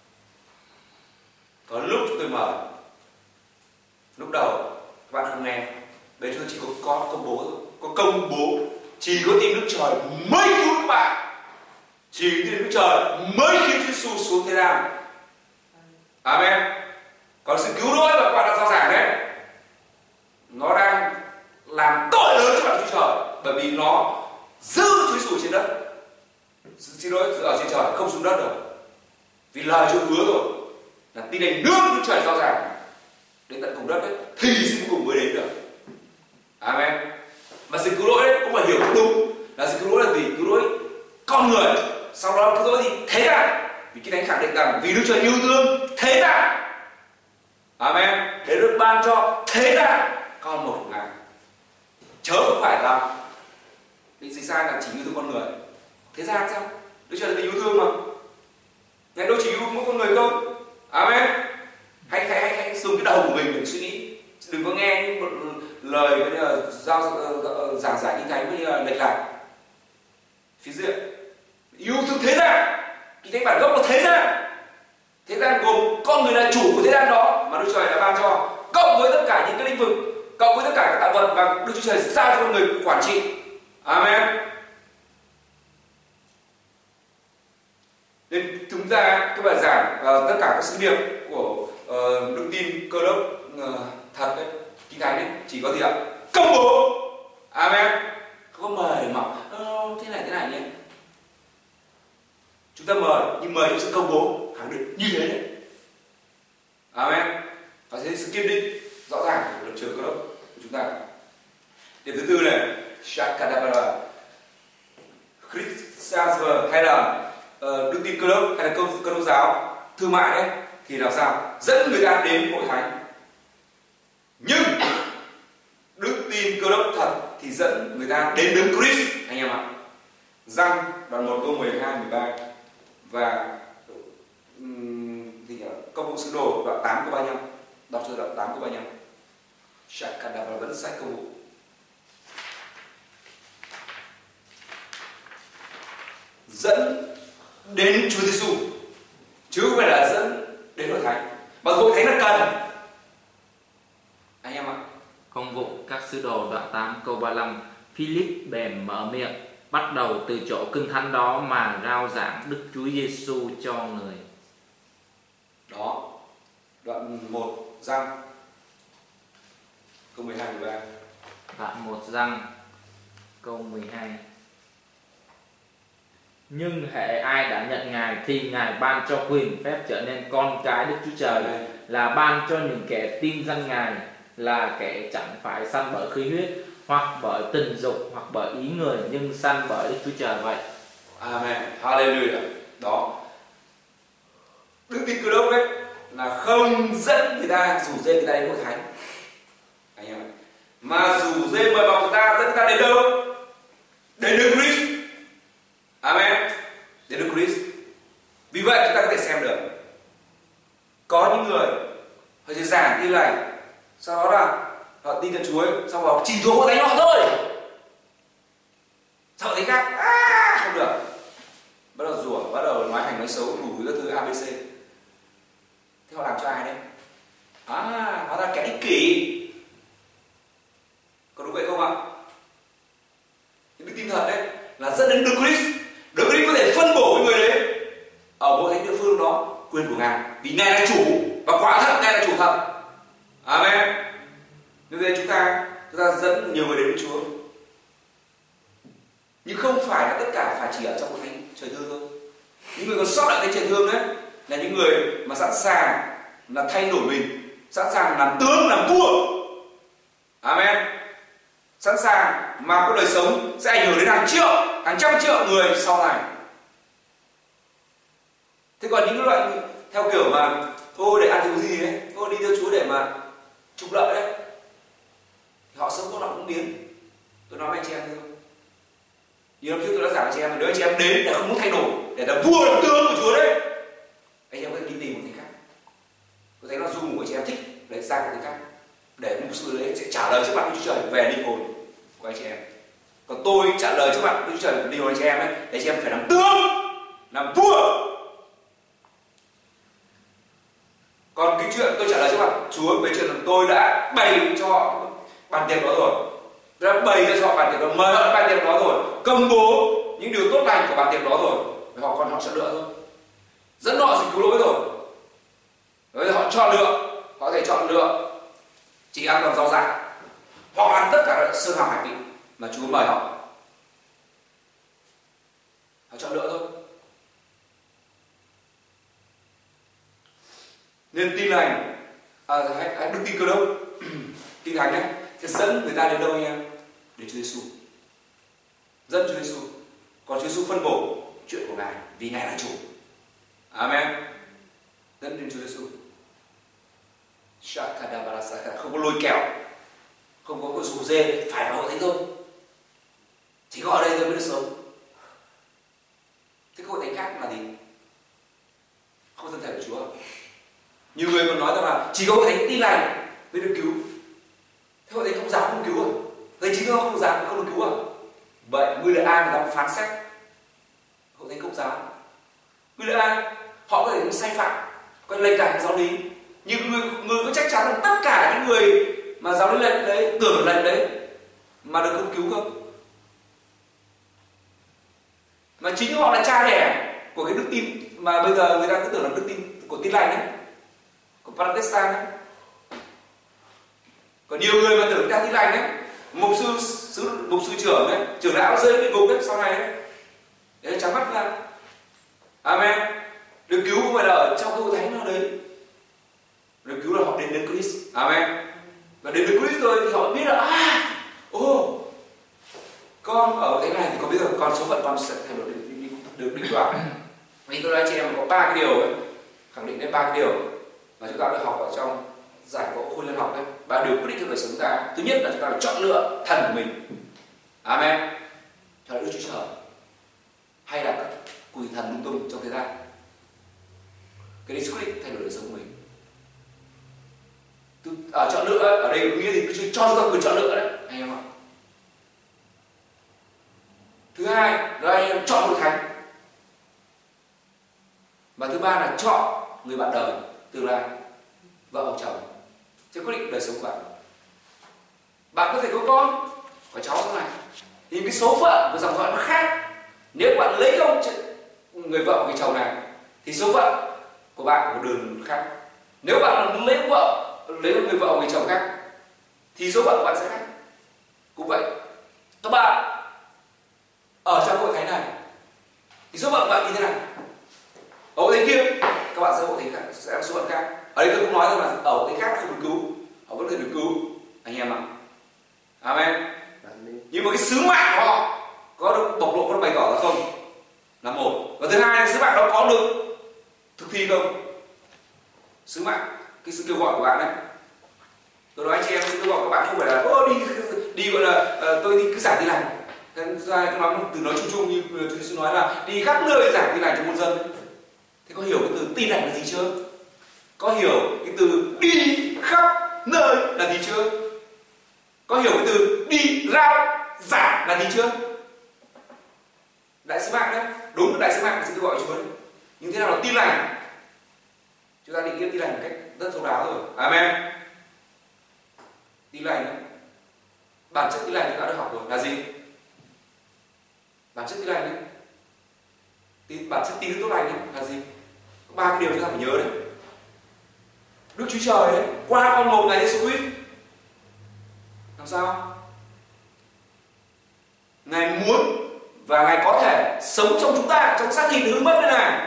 Có lúc chúng tôi mời, lúc đầu các bạn không nghe. Đấy chúng tôi chỉ có, có công bố thôi, có công bố. Chỉ có tin Đức Trời mới cứu các bạn, chỉ tin Đức Trời mới khiến Chúa Giêsu xuống thế gian. Amen. Còn sự cứu rỗi mà các bạn đã giao giảng đấy, nó đang làm tội lớn cho bạn Chúa Trời, bởi vì nó giữ Chúa Giêsu trên đất. Xin lỗi, giữ ở trên trời không xuống đất đâu. Vì lời Chúa hứa rồi là tin lành nước Đức Trời giao giảng đến tận cùng đất đấy, thì sẽ cùng mới đến được. Amen. Mà sự cứu rỗi đấy cũng phải hiểu đúng là sự cứu rỗi là gì? Cứu rỗi con người, sau đó cứu rỗi gì? Thế gian. Vì Kinh Thánh khẳng định rằng vì Đức Trời yêu thương thế gian. Amen. Để được ban cho thế gian con một của Ngài. Chớ không phải là định dịch sai là chỉ yêu thương con người. Thế gian sao? Đức Trời là tình yêu thương mà. Ngài đâu chỉ yêu mỗi con người không? Amen. Hãy hãy hãy hãy dùng cái đầu của mình để suy nghĩ. Đừng có nghe những một lời bây giờ giao giảng giải Kinh Thánh bây giờ lệch lạc. Phía diện yêu thương thế gian. Kinh Thánh bản gốc là thế gian. Thế gian gồm con người là chủ của thế gian đó mà Đức Trời đã ban cho, cộng với tất cả những cái lĩnh vực, cộng với tất cả các tạo vật và Đức Chúa Trời giao cho con người quản trị. Amen. Nên chúng ta các bài giảng uh, tất cả các sứ điệp của uh, đức tin cơ đốc uh, thật đấy, kinh thánh đấy, chỉ có gì ạ? Công bố. Amen. Không có mời mọc oh, thế này thế này nhé. Chúng ta mời nhưng mời trong sự công bố, khẳng định như thế đấy. Amen. Và thế sự kiên định rõ ràng của lập trường cơ đốc của chúng ta. Điểm thứ tư này, Shakadabara, Christianism hay là uh, đức tin cơ đốc hay là cơ đốc giáo thương mại đấy, thì làm sao dẫn người ta đến hội thánh. Nhưng đức tin cơ đốc thật thì dẫn người ta đến đấng Christ, anh em ạ. Răng đoạn một câu mười hai mười ba và um, thì công vụ sứ đồ đoạn tám câu ba mươi lăm, đọc cho đoạn tám câu ba mươi lăm. Shakadabara vẫn sách công vụ. Dẫn đến Chúa Giêsu chứ không phải là dẫn đến hội thánh. Mà hội thánh là cần, anh em ạ. Công vụ các sứ đồ đoạn tám câu ba mươi lăm. Philip bèn mở miệng, bắt đầu từ chỗ kinh thánh đó mà rao giảng Đức Chúa Giêsu cho người. Đó, đoạn một Giăng câu mười hai mười ba. Đoạn một Giăng câu mười hai. Nhưng hễ ai đã nhận Ngài thì Ngài ban cho quyền phép trở nên con cái Đức Chúa Trời, là ban cho những kẻ tin danh Ngài là kẻ chẳng phải sanh bởi khí huyết hoặc bởi tình dục hoặc bởi ý người, nhưng sanh bởi Đức Chúa Trời vậy. Amen. Hallelujah. Đó, đức tin cơ đốc đấy là không dẫn người ta, rủ dê người ta đến hội thánh, anh em ạ, mà rủ dê mời mọc người ta, dẫn người ta đến đâu? Đến Đức Christ. Amen. Đến Đức Christ. Vì vậy chúng ta có thể xem được có những người họ chỉ giảng tin lành, sau đó là họ tin Chúa Chúa, sau đó chỉ thuộc hội thánh họ thôi. Sau thấy khác, à, không được, bắt đầu rủa, bắt đầu nói hành nói xấu, đủ các thứ a bê xê. Thế họ làm cho ai đấy? À, họ là kẻ ích kỷ. Có đúng vậy không ạ? Những đức tin thật đấy là dẫn đến Đức Christ. Đức Christ có thể phân bổ với người đấy ở mỗi thánh địa phương đó quyền của Ngài, vì Ngài là chủ, và quả thật Ngài là chủ thật. Amen. Như thế chúng ta chúng ta dẫn nhiều người đến với Chúa, nhưng không phải là tất cả phải chỉ ở trong một thánh trời thương thôi. Những người còn sót lại thánh trời thương đấy là những người mà sẵn sàng là thay đổi mình, sẵn sàng làm tướng làm vua. Amen. Sẵn sàng mà có đời sống sẽ ảnh hưởng đến hàng triệu, hàng trăm triệu người sau này. Thế còn những loại theo kiểu mà thôi để ăn thứ gì đấy, thôi đi theo Chúa để mà trục lợi đấy, thì họ sống có lòng cũng biến. Tôi nói với anh chị em thôi. Nhiều năm trước tôi đã giảng với chị em, nếu anh chị em đến để không muốn thay đổi, để làm vua làm tướng của Chúa đấy, anh em có thể đi tìm một thầy khác. Tôi thấy nó du ngủ của chị em thích lấy sang một thầy khác, để mục sư đấy sẽ trả lời trước mặt Đức Chúa Trời về linh hồn của anh chị em. Còn tôi trả lời trước mặt Đức Chúa Trời linh hồn anh chị em ấy, để anh chị em phải làm tướng, làm vua. Còn cái chuyện tôi trả lời trước mặt Chúa về chuyện là tôi đã bày cho họ bàn tiệc đó rồi, tôi đã bày cho họ bàn tiệc đó, mời họ bàn tiệc đó rồi, công bố những điều tốt lành của bàn tiệc đó rồi, họ còn họ chọn lựa thôi, dẫn họ dịch cứu lỗi rồi. Rồi họ chọn lựa, họ có thể chọn lựa chỉ ăn toàn rau dại, họ ăn tất cả sơn hào hải vị mà Chúa mời họ, họ chọn lựa thôi. Nên tin lành, à, hãy, hãy đức tin cơ đốc, kinh thánh ấy, sẽ dẫn người ta đến đâu anh em? Đến Chúa Giêsu, dẫn Chúa Giêsu. Còn Chúa Giêsu phân bổ chuyện của Ngài, vì Ngài là chủ. Amen. Dẫn đến Chúa Giêsu. Không có lôi kéo, không có rủ dê phải vào hội thánh thôi, chỉ có ở đây thôi mới được sống. Thế hội thánh khác là gì? Không thân thể của Chúa. Nhiều người còn nói rằng là chỉ có hội thánh tin lành mới được cứu. Thế hội thánh công giáo không cứu à? Thầy chính không giáo không được cứu à? Vậy ngươi là ai mà dám phán xét hội thánh công giáo? Ngươi là ai? Họ có thể sai phạm, có lệch lạc giáo lý, nhưng người người có chắc chắn là tất cả những người mà giáo lý lệch đấy, tưởng lệch đấy mà được không cứu không? Mà chính họ là cha đẻ của cái đức tin mà bây giờ người ta cứ tưởng là đức tin của Tin Lành đấy, của Protestant đấy. Còn nhiều người mà tưởng người ta Tin Lành đấy, mục sư sứ mục sư trưởng đấy, trưởng lão rơi địa ngục đấy sau này đấy, để trắng mắt ra. Amen. Được cứu không phải là ở trong cái hội thánh nào đấy, được cứu là họ đến đến Christ. Amen. Và đến với Christ rồi thì họ biết là à, ô, con ở thế này thì có biết rồi, con số phận con sẽ thay đổi được định đoạt. Vì tôi nói chị em có ba cái điều ấy, khẳng định đến ba cái điều mà chúng ta được học ở trong giải phẫu hôn nhân học đấy. Ba điều quyết định cho đời sống chúng ta. Thứ nhất là chúng ta phải chọn lựa thần của mình. Amen. Cho là Đức Chúa Trời hay là các quỷ thần lung tung trong thế gian. Cái đấy quyết định thay đổi đời sống của mình. Ở chọn lựa ở đây nghĩa thì Đức Chúa cho chúng ta quyền chọn lựa đấy, anh em ạ. Thứ hai là anh em chọn hội thánh. Và thứ ba là chọn người bạn đời tương lai, vợ hoặc chồng, sẽ quyết định đời sống của bạn. Bạn có thể có con, có cháu sau này, thì cái số phận của dòng dõi nó khác. Nếu bạn lấy ông người vợ người chồng này, thì số phận của bạn một đường khác. Nếu bạn lấy vợ lấy người vợ người chồng khác, thì số phận của bạn sẽ khác. Cũng vậy, các bạn ở trong hội thánh này, thì số phận của bạn như thế nào? Ở hội thánh kia, các bạn sẽ hội thánh khác, sẽ có số phận khác. Ở đây tôi cũng nói rằng là ở hội thánh khác không được cứu, họ vẫn có thể được cứu, anh em ạ. Amen. Nhưng mà cái sứ mạng của họ có được bộc lộ, có được bày tỏ là không, là một. Và thứ hai là sứ mạng đó có được thực thi không? Sứ mạng, cái sự kêu gọi của bạn đấy. Tôi nói chị em, sự kêu gọi của bạn không phải là ô đi đi gọi là uh, tôi đi cứ giảng Tin Lành. Ra cái nói từ nói chung chung như tôi sẽ nói là đi khắp nơi giảng Tin Lành cho muôn dân đấy. Thế có hiểu cái từ Tin Lành là gì chưa? Có hiểu cái từ đi khắp nơi là gì chưa? Có hiểu cái từ đi rao giảng là gì chưa? Đại sứ mạng đấy, đúng là đại sứ mạng là sự kêu gọi của Chúa đấy. Nhưng thế nào là Tin Lành? Chúng ta định nghĩa Tin Lành một cách rất thấu đáo rồi. Amen. Tin Lành đấy, bản chất Tin Lành chúng ta đã học rồi là gì? Bản chất Tin Lành đấy, tin bản chất tin Đức Tốt Lành đấy là gì? Có ba cái điều chúng ta phải nhớ đấy. Đức Chúa Trời đấy, qua con một Ngài Giêsu Christ, làm sao? Ngài muốn và Ngài có thể sống trong chúng ta, trong xác thịt hư mất đây này.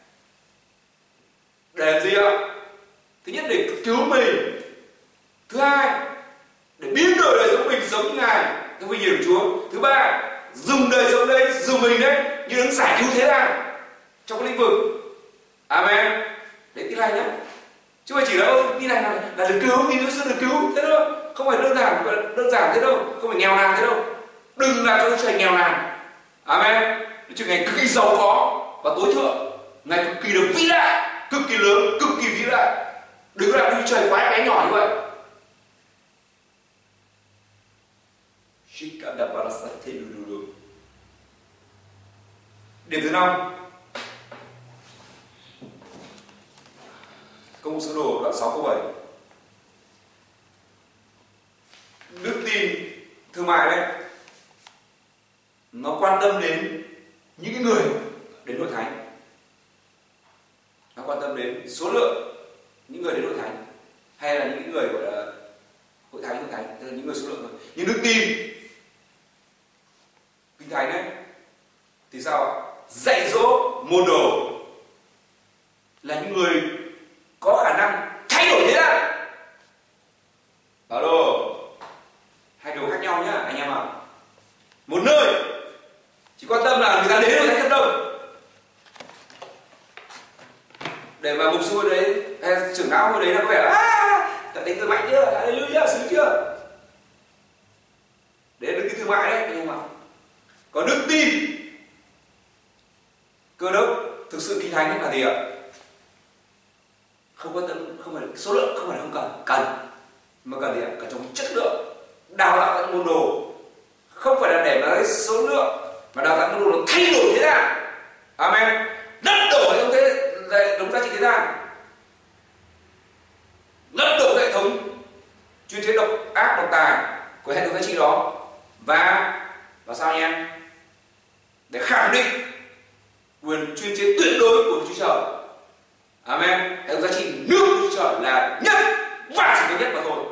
Để làm gì ạ? Thứ nhất để cứu mình. Thứ hai để biến đổi đời sống mình giống như Ngài theo vinh hiển của Chúa. Thứ ba dùng đời sống đây, dùng mình đấy như đấng giải cứu thế gian trong cái lĩnh vực. Amen. Đấy Tin Lành nhé. Chứ không phải chỉ là ôi Tin Lành là, là được cứu, tin Chúa sẽ được cứu thế đâu. Không phải đơn giản đơn giản thế đâu, không phải nghèo nàn thế đâu. Đừng làm cho Đức Trời nghèo nàn. Amen. Đức Trời Ngài cực kỳ giàu có và tối thượng, Ngài cực kỳ được vĩ đại, cực kỳ lớn, cực kỳ vĩ đại. Đừng có làm Đức Trời quá bé nhỏ như vậy. Điểm thứ năm, Công vụ Sứ Đồ đoạn sáu câu bảy. Đức tin thương mại đấy, nó quan tâm đến những người đến hội thánh, nó quan tâm đến số lượng những người đến hội thánh, hay là những người gọi là hội thánh hội thánh, tức là những người số lượng thôi. Nhưng đức tin kinh thánh đấy thì sao? Dạy dỗ môn đồ là những người có khả năng thay đổi thế gian. Alo, hai điều khác nhau nhá anh em ạ. Một nơi chỉ quan tâm là người ta đến hội thánh thật đông, để mà mục sư ở đấy hay trưởng lão ở đấy nó có vẻ là à, đánh tôi mạnh chưa, hallelujah, sướng chưa? Đấy là đức tin thương mại đấy anh em ạ. Còn đức tin cơ đốc thực sự kinh thánh là gì ạ? Không quan tâm, không phải số lượng, không phải là không cần, cần mà cần gì ạ? Cần trong chất lượng, đào tạo các môn đồ, không phải là để mà lấy số lượng, mà đào tạo các môn đồ thay đổi thế gian. Amen. Lật đổ trong thế đống giá trị thế gian, lật đổ hệ thống chuyên chế độc ác độc tài của hệ thống giá trị đó, và và sao anh em? Để khẳng định quyền chuyên chế tuyệt đối của Đức Chúa Trời. Amen. Cái giá trị nước của Đức Chúa Trời là nhất và chỉ có nhất mà thôi.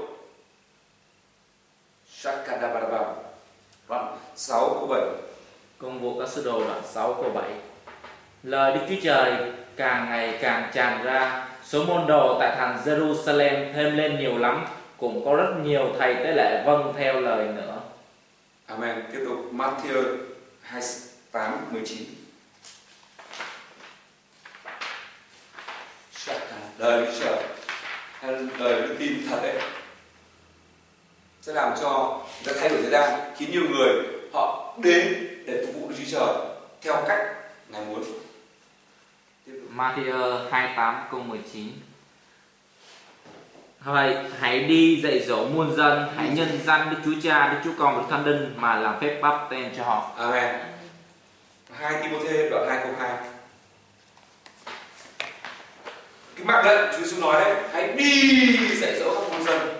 Shakadabarabam. Đoạn sáu câu bảy. Công vụ các sứ đồ đoạn sáu câu bảy. Lời Đức Chúa Trời càng ngày càng tràn ra, số môn đồ tại thành Jerusalem thêm lên nhiều lắm, cũng có rất nhiều thầy tế lễ vâng theo lời nữa. Amen. Tiếp tục Matthew hai mươi tám mười chín. Lời Đức Chúa Trời hay lời đức tin thật đấy sẽ làm cho người ta thay đổi thế gian, khiến nhiều người họ đến để phục vụ Đức Chúa Trời theo cách Ngài muốn. Matthew hai mươi tám câu mười chín. Vậy hãy đi dạy dỗ muôn dân, hãy nhân danh Đức Chúa Cha, Đức Chúa Con, Đức Thánh Linh mà làm phép báp tên cho họ. Amen. hai Ti-mô-thê đoạn hai câu hai. Cái mạng lệnh Chúa Giêsu nói đấy, hãy đi dạy dỗ các muôn dân.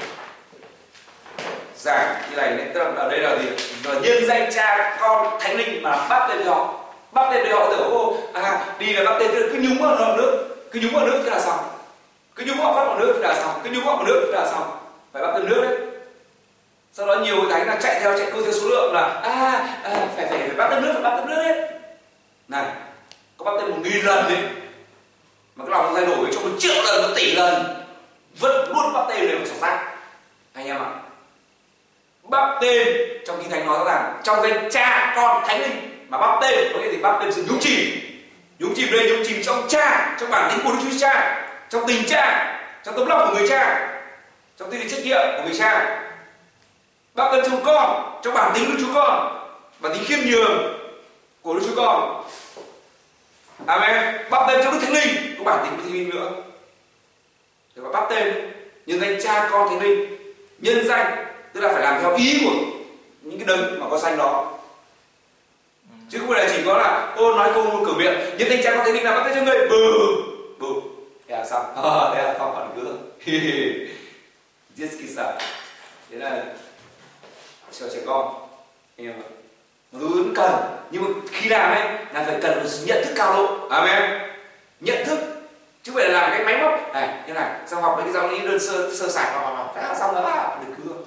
Giảng như này đấy, tức là ở đây là gì? Là nhân danh Cha, Con, Thánh Linh mà báp tên cho họ. Báp tên cho họ tưởng ô, à đi là báp tên cứ nhúng vào họ nước, cứ nhúng vào nước thế là xong. Cứ nhúng họ phát vào nước thì là xong, cứ nhúng họ vào nước thì là xong. Phải báp tên nước đấy. Sau đó nhiều cái thánh là chạy theo chạy đua theo số lượng là à, à phải phải phải báp tên nước, phải báp tên nước đấy. Này, có báp tên một nghìn lần đấy. Mà cái lòng thay đổi cho một triệu lần, một tỷ lần vẫn luôn báp tên đều sọc xác. Anh em ạ, báp tên trong Kinh Thánh nói rõ ràng trong danh Cha, Con, Thánh Linh mà báp tên có nghĩa thì báp tên sự nhúng chìm, nhúng chìm đây, nhúng chìm trong Cha, trong bản tính của Đức Chúa Cha, trong tình Cha, trong tấm lòng của người Cha, trong tinh thần trách nhiệm của người Cha. Báp tên trong Con, trong bản tính của Đức Chúa Con, bản tính khiêm nhường của Đức Chúa Con. Amen. Báp tên trong Đức Thánh Linh, có bản tính của Thánh Linh nữa. Để có báp tên nhân danh Cha, Con, Thánh Linh. Nhân danh tức là phải làm theo ý của những cái đấng mà có danh đó, chứ không phải là chỉ có là cô nói cô cử miệng nhân danh Cha, Con, Thánh Linh làm báp tên cho người bừ bừ thế là xong, ờ thế là xong bạn cứ giết kisa. Thế là cho trẻ con em ạ. Dù vẫn cần, nhưng mà khi làm ấy là phải cần một sự nhận thức cao độ. Amen. Nhận thức chứ không phải là làm cái máy móc này như này xong học mấy cái giáo lý đơn sơ sơ sài học học cái xong đó là được cứ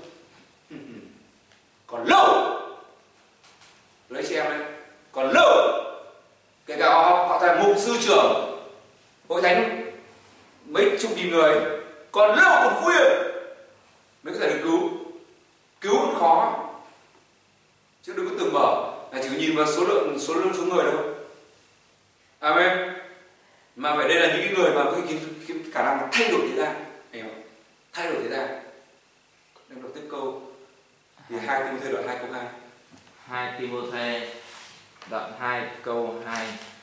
còn lâu lấy chị em đấy, còn lâu kể cả họ họ thành mục sư trưởng hội thánh mấy chục nghìn người, còn lâu còn khuya mới có thể được cứu. Cứu cũng khó chứ đừng có tưởng mở là chỉ nhìn vào số lượng số lượng số người đâu. Amen. Mà phải đây là những cái người mà có cái khả năng thay đổi thế gian, thay đổi thế gian. Nên đọc tiếp câu thì hai Ti-mô-thê đoạn hai câu hai. hai Ti-mô-thê đoạn hai câu hai.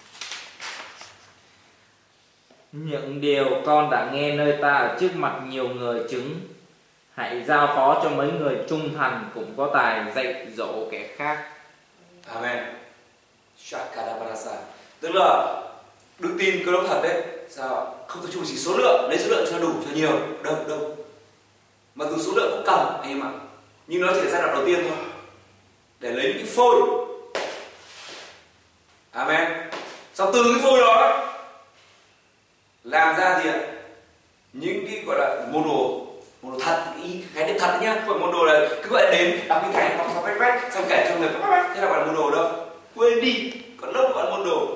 Những điều con đã nghe nơi ta ở trước mặt nhiều người chứng, hãy giao phó cho mấy người trung thành cũng có tài dạy dỗ kẻ khác. Amen. Shakadabarasa. Tức là đức tin cơ đốc thật đấy, sao không tập trung chỉ số lượng, lấy số lượng cho đủ cho nhiều, đâu đâu. Mặc dù số lượng cũng cần anh em ạ, nhưng nó chỉ là giai đoạn đầu tiên thôi, để lấy những cái phôi. Amen. Sau từ cái phôi đó làm ra gì ạ? Những cái gọi là môn đồ, môn đồ thật, ý khái niệm thật nhá, không phải môn đồ là cứ gọi đến đọc kinh thánh xong vét vét xong kể cho người các thế là gọi là môn đồ đâu, quên đi, còn lớp gọi là môn đồ.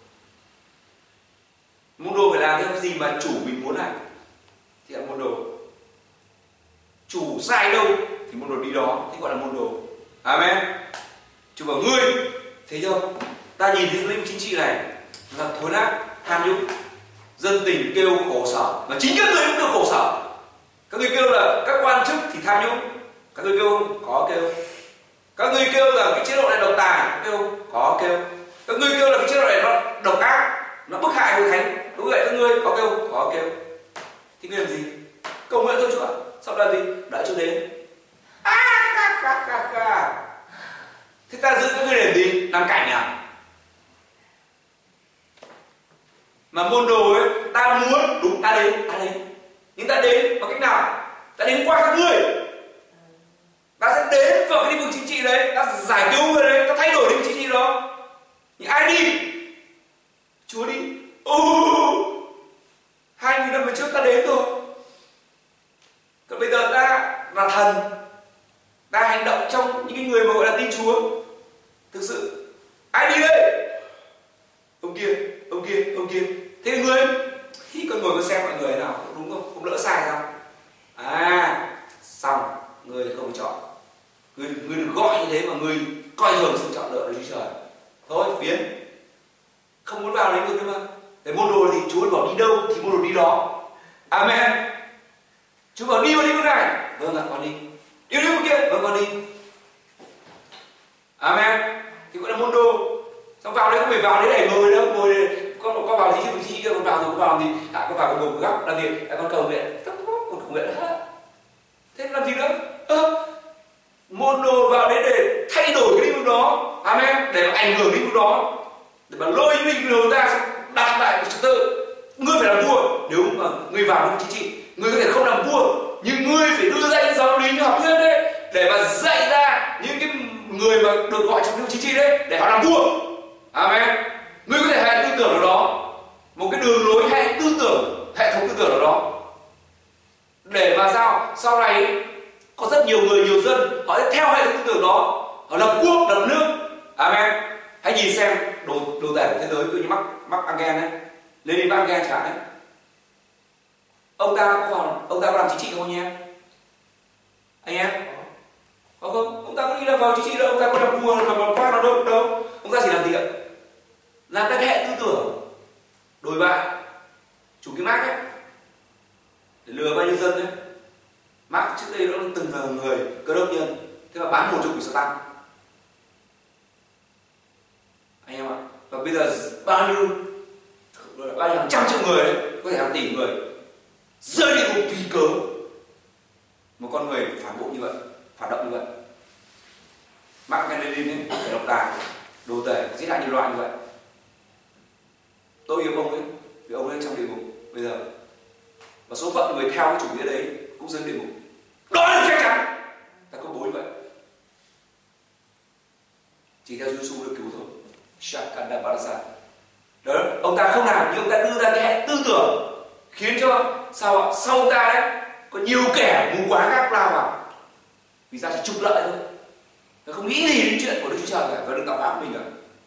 Môn đồ phải làm theo cái gì mà chủ mình muốn làm thì là môn đồ. Chủ sai đâu thì môn đồ đi đó, thì gọi là môn đồ. Amen. Chủ bảo ngươi thấy chưa, ta nhìn thấy lĩnh chính trị này là thối nát, tham nhũng, dân tình kêu khổ sở, và chính các người cũng kêu khổ sở. Các người kêu là các quan chức thì tham nhũng, các người kêu có kêu. Các người kêu là cái chế độ này độc tài, kêu có kêu. Các người kêu là cái chế độ này nó độc ác, nó bức hại hội thánh, đúng vậy. Các người có kêu có kêu. Thì người làm gì? Cầu nguyện thôi chứ ạ. Sau đó gì? Đợi cho đến. À, khá, khá, khá, khá. Thế ta giữ các người làm gì? Làm cảnh à? Mà môn đồ ấy, ta muốn, đúng, ta đến, ta đến. Nhưng ta đến bằng cách nào? Ta đến qua các người. Ta sẽ đến vào cái lĩnh vực chính trị đấy, ta giải cứu người đấy, ta thay đổi lĩnh vực chính trị đó. Nhưng ai đi? thần đang hành động trong những cái người mà gọi là tin Chúa. Thực sự ai đi đây? Ông kia, ông kia, ông kia. Thế người khi con ngồi con xem mọi người nào, đúng không? Không lỡ sai sao? À, xong, người không chọn. Người, người được gọi như thế mà người coi thường sự chọn lựa của Chúa Trời. Thôi, biến. Không muốn vào lĩnh vực nữa mà. Để môn đồ thì Chúa bảo đi đâu thì môn đồ đi đó. Amen. Chúa bảo đi vào lĩnh vực này, vâng ạ, con đi. Đi lĩnh vực kia, vâng con đi. Amen. Thì gọi là môn đồ. Xong vào đấy không phải vào đấy để ngồi đâu, ngồi đây. Con con vào gì gì kia, con vào rồi con vào làm gì? À, con vào con ngồi một góc làm gì? À, con cầu nguyện, con cầu nguyện hết. Thế làm gì nữa? Ơ, môn đồ vào đấy để thay đổi cái lĩnh vực đó. Amen. Để mà ảnh hưởng lĩnh vực đó, để mà lôi những lĩnh vực ra đặt lại một trật tự. Ngươi phải làm vua. Nếu mà ngươi vào lĩnh vực chính trị, ngươi có thể không làm vua, nhưng ngươi phải đưa ra những giáo lý như học thuyết đấy, để mà dạy ra những cái người mà được gọi trong lĩnh vực chính trị đấy để họ làm vua. Amen. Ngươi có thể hệ tư tưởng nào đó, một cái đường lối hay tư tưởng, hệ thống tư tưởng nào đó, để mà sao sau này có rất nhiều người, nhiều dân họ sẽ theo hệ thống tư tưởng đó, họ lập quốc, lập nước. Amen. Hãy nhìn xem đồ đồ tể của thế giới, như Marx Marx Engels đấy, Lenin Marx Engels chẳng đấy. Ông ta có vào, ông ta có làm chính trị không anh em? Anh em? Có không? Ông ta có nghĩ là vào chính trị đâu, ông ta có làm vua, làm quan nào đâu, đâu. Ông ta chỉ làm gì ạ? Làm các hệ tư tưởng đồi bại, chủ nghĩa Marx ấy, để lừa bao nhiêu dân đấy. Marx trước đây nó từng là người cơ đốc nhân, thế mà bán hồn cho quỷ Satan. Anh em ạ. Và bây giờ bao nhiêu bao nhiêu hàng trăm triệu người đấy, có thể hàng tỷ người rơi địa ngục tùy cớ. Một con người phản bội như vậy, phản động như vậy. Marx Lenin ấy, phải độc tài, đồ tể, giết hại nhân loại như vậy. Tôi yêu ông ấy, vì ông ấy trong địa ngục bây giờ. Và số phận người theo cái chủ nghĩa đấy cũng rơi địa ngục. Đó là chắc chắn. Ta công bố như vậy. Chỉ theo Giê-xu được cứu thôi. Shakanda Barasa. Đó, ông ta không làm nhưng ông ta đưa ra cái hệ tư tưởng khiến cho sao ạ? Sau ông ta đấy có nhiều kẻ mù quáng khác lao vào. Vì ra chỉ trục lợi thôi. Nó không nghĩ gì đến chuyện của Đức Chúa Trời cả và được tạo hóa của mình cả.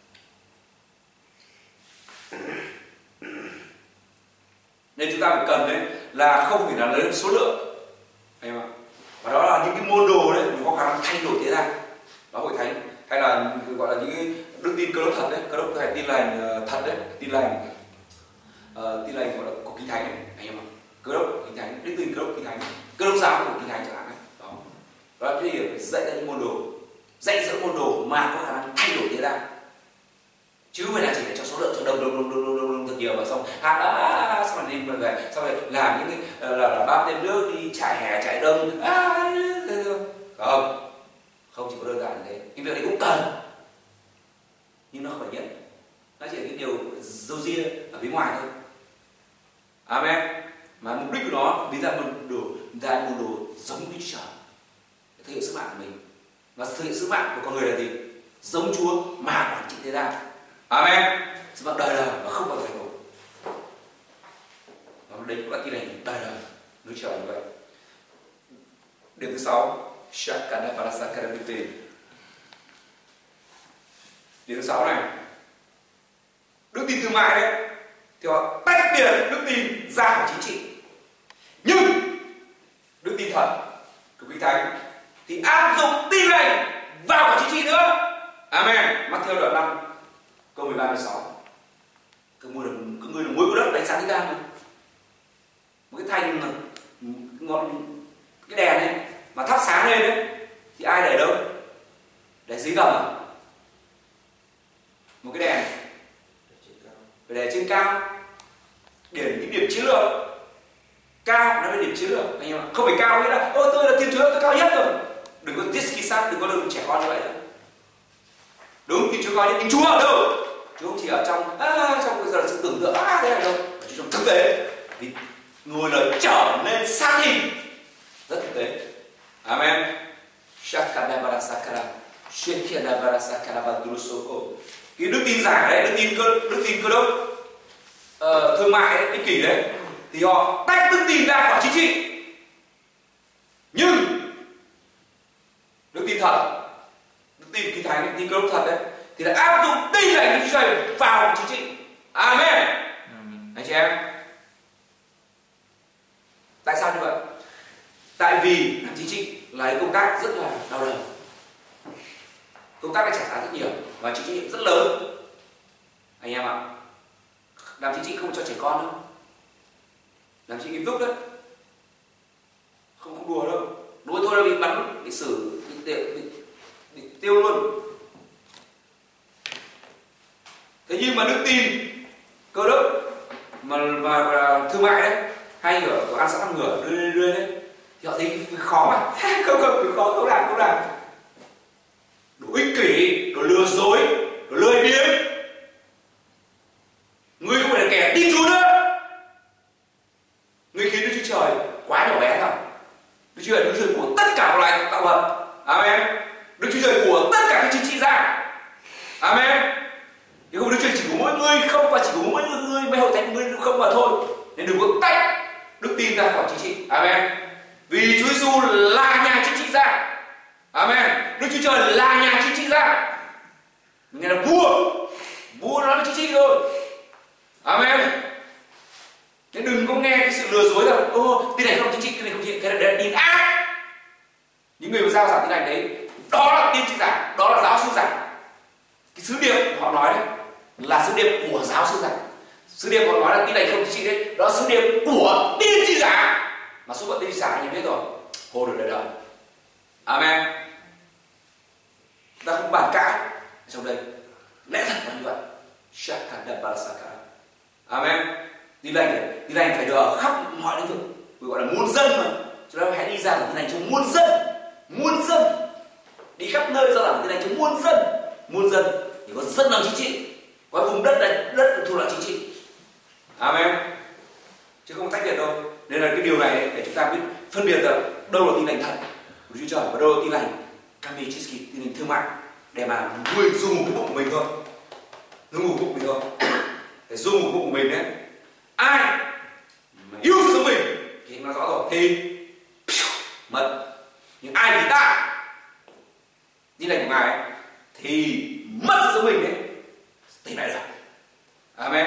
Nên chúng ta phải cần đấy là không phải là lấy số lượng, em ạ. Và đó là những cái môn đồ đấy mình có khả năng thay đổi thế gian. Đó hội thánh hay là gọi là những cái đức tin cơ đốc thật đấy, cơ đốc hay tin lành thật đấy, tin lành uh, tin lành gọi là của kinh thánh này, anh em ạ. Cơ đốc kinh thánh, đức tin cơ đốc kinh thánh, cơ đốc giáo của kinh thánh chẳng hạn đấy. Đó, đó là cái gì phải dạy ra những môn đồ, dạy dỗ môn đồ mà có khả năng thay đổi thế gian. Chứ không phải là chỉ để cho số lượng cho đông đông đông đông đông đông thật nhiều và xong hát á xong rồi đi mọi người xong rồi làm những cái là là bám tên nước đi chạy hè chạy đông á không không chỉ có đơn giản như thế. Cái việc này cũng cần nhưng nó không phải nhất, nó chỉ là cái điều dâu ria ở bên ngoài thôi. Amen. Mà mục đích của nó biến ra một đồ ra một đồ giống như Chúa Trời, thể hiện sức mạnh của mình và thể hiện sức mạnh của con người là gì? Giống Chúa mà quản trị thế gian. Amen. Sự vật đời đời và không bao giờ thay đổi. Và đây cũng là tin này đời đời núi trời như vậy. Điểm thứ sáu, Shakana Parasakarabite. Điểm thứ sáu này, đức tin thương mại đấy, thì họ tách biệt đức tin ra khỏi chính trị. Nhưng đức tin thật của Kinh Thánh thì áp dụng tin này vào cả chính trị nữa. Amen. Matthew đoạn năm câu mười ba mười sáu. Cứ người là cứ người là muối của đất đánh sáng cái cam mà. Một cái thanh mà ngọn cái đèn này mà thắp sáng lên đấy thì ai để đâu? Để dưới gầm à? Một cái đèn phải để trên cao, điểm những điểm chiến lược cao, nó là điểm chiến lược anh em ạ. Không phải cao nghĩa là ôi tôi là thiên chúa tôi cao nhất rồi. Đừng có tiết đừng có đừng trẻ con như vậy nữa. Đúng, thiên chúa cao nhất nhưng Chúa ở đâu? Chúa không chỉ ở trong à, trong bây giờ là sự tưởng tượng à, thế này đâu, Chúa trong thực tế. Vì người lời trở nên xác thịt rất thực tế. Amen. Shakana Barasakara, Shekana Barasakara Badrusoko. Cái đức tin giả đấy, đức tin cơ, đức tin cơ đốc, uh, thương mại đấy, ích kỷ đấy, thì họ tách đức tin ra khỏi chính trị. Nhưng tin thật, đức tin Kinh Thánh, tin cơ đốc thật đấy, thì là áp dụng tin lành Đức Chúa Trời vào chính trị. Amen. Amen. Anh chị em, tại sao như vậy? Tại vì làm chính trị là công tác rất là đau đầu, công tác đã trả giá rất nhiều và chịu trách nhiệm rất lớn. Anh em ạ, làm chính trị không cho trẻ con đâu, làm chính trị nghiêm túc đấy, không không đùa đâu. Đùa thôi là bị bắn, bị xử, bị, bị, bị, bị tiêu luôn. Thế nhưng mà đức tin cơ đốc mà, mà, mà thương mại đấy, hay ở có ăn sẵn ăn ngửa đưa đưa đấy, thì họ thấy khó mà không không khó không làm không làm đồ ích kỷ, đồ lừa dối, đồ lười biếng. Ngươi không phải là kẻ tin Chúa nữa, ngươi khiến Đức Chúa Trời quá nhỏ bé thôi. Đức Chúa Trời, Đức Chúa Trời của tất cả loài tạo vật. Amen. Đức Chúa Trời của tất cả các chính trị gia. Amen. Nhưng không, Đức Chúa Trời chỉ có mỗi ngươi không, và chỉ có mỗi ngươi mới hội thánh ngươi không mà thôi. Nên đừng có tách đức tin ra khỏi chính trị. Amen. Vì Chúa Giêsu là nhà chính trị gia. Amen. Đức Chúa Trời là nhà chính trị gia, nghe là vua, vua nói với chính trị rồi. Amen. Nên đừng có nghe cái sự lừa dối rằng ô tin này không chính trị, tin này không chính trị, cái này là tin ác. Những người mà giao giảng tin này đấy, đó là tiên tri giảng, đó là giáo sư giảng. Cái sứ điệp họ nói đấy là sứ điệp của giáo sư giảng. Sứ điệp họ nói là tin này không chính trị đấy, đó là sứ điệp của tiên tri giảng. Mà số phận tiên tri giảng anh biết rồi, hồ được đời đời. Amen. Ta không bàn cãi trong đây, lẽ thật là như vậy. Amen. Tin lành, tin lành phải được ở khắp mọi lĩnh vực, gọi là muôn dân mà. Chúng ta hãy đi ra tin lành cho muôn dân, muôn dân, đi khắp nơi ra làm tin lành cho muôn dân, muôn dân. Thì có dân làm chính trị, có vùng đất này đất thuộc loại chính trị. Amen. Chứ không tách biệt đâu. Nên là cái điều này để chúng ta biết phân biệt được đâu là tin lành thật của Chúa Trời và đâu là tin lành Kamichiski, tin lành thương mại, để mà nuôi dùng cái bụng của mình thôi, nuôi bụng của mình thôi, để dùng cái bụng của mình đấy. Ai mà yêu sự sống mình thì nó rõ rồi thì mất, nhưng ai thì ta tin lành của Ngài ấy, thì mất sự sống mình đấy thì lại được. Amen.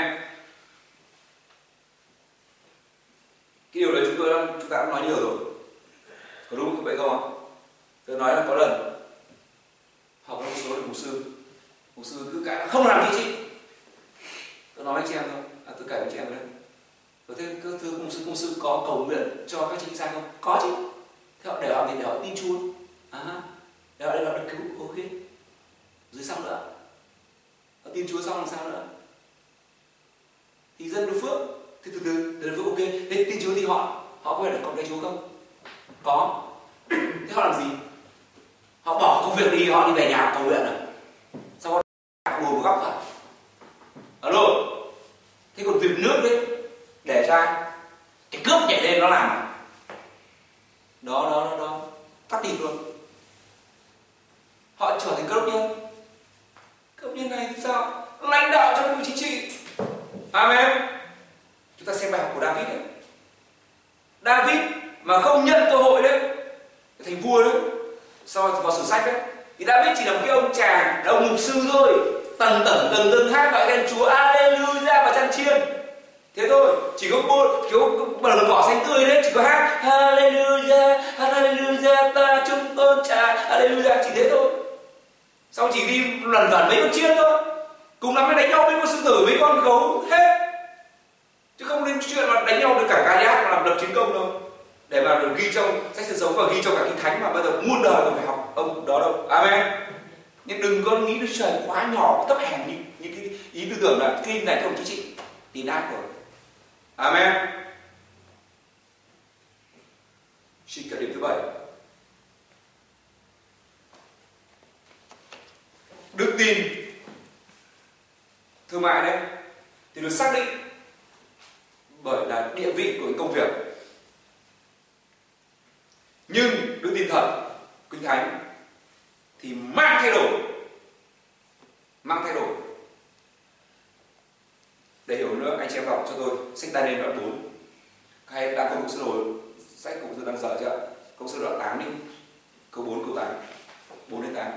Cái điều đấy chúng tôi chúng ta cũng nói nhiều rồi, có đúng vậy không? Tôi nói là có lần học một số mục sư, mục sư cứ cãi không làm chính trị. Tôi nói với chị em thôi, à, tôi kể với chị em đấy. Có thế cứ thưa mục sư, mục sư có cầu nguyện cho các chính gia không? Có chứ. Thế họ để họ để họ tin Chúa, à, để họ để họ được cứu, ok. Rồi sao nữa? Họ tin Chúa xong làm sao nữa? Thì dân được phước, thì từ từ được phước, ok. Thế tin Chúa thì họ họ có phải được cộng với Chúa không? Có. Thế họ làm gì? Họ bỏ công việc đi, họ đi về nhà cầu nguyện à? Sao họ ngồi một góc à? Alo. Thế còn việc nước đấy để cho ai? Cái cướp nhảy lên nó làm à? Đó đó đó đó, tắt tịt luôn. Họ trở thành cơ đốc nhân. Cơ đốc nhân này thì sao? Lãnh đạo trong lĩnh vực chính trị. Amen. Chúng ta xem bài học của David đấy. David mà không nhận cơ hội đấy, thành vua đấy, sau vào sử sách đấy, thì David chỉ là một cái ông chàng, ông mục sư thôi, tần tẩn tần tần hát gọi lên Chúa Alleluia và chăn chiên, thế thôi. Chỉ có bồ, kiểu bờ cỏ xanh tươi đấy, chỉ có hát Alleluia, Alleluia ta chúng tôn cha Alleluia, chỉ thế thôi. Sau chỉ đi lần vẩn mấy con chiên thôi, cùng lắm mới đánh nhau với con sư tử, với con gấu hết, chứ không nên chuyện mà đánh nhau được cả Goliath mà làm lập chiến công đâu, để mà được ghi trong sách sử sống và ghi trong cả Kinh Thánh mà bây giờ muôn đời còn phải học ông đó đâu. Amen. Nhưng đừng có nghĩ Đức Trời quá nhỏ, thấp hèn như, như cái ý tư tưởng là kinh này không chính trị, tin ác rồi. Amen. Xin cả điểm thứ bảy. Đức tin thương mại đấy thì được xác định bởi là địa vị của công việc. Nhưng đức tin thật, Kinh Thánh thì mang thay đổi, mang thay đổi. Để hiểu nữa, anh chị em đọc cho tôi sách Daniel đoạn bốn. Hay đang có sơ đồ sách cũng đang dở chưa? Công sơ đoạn tám đi, câu bốn câu tám. tám.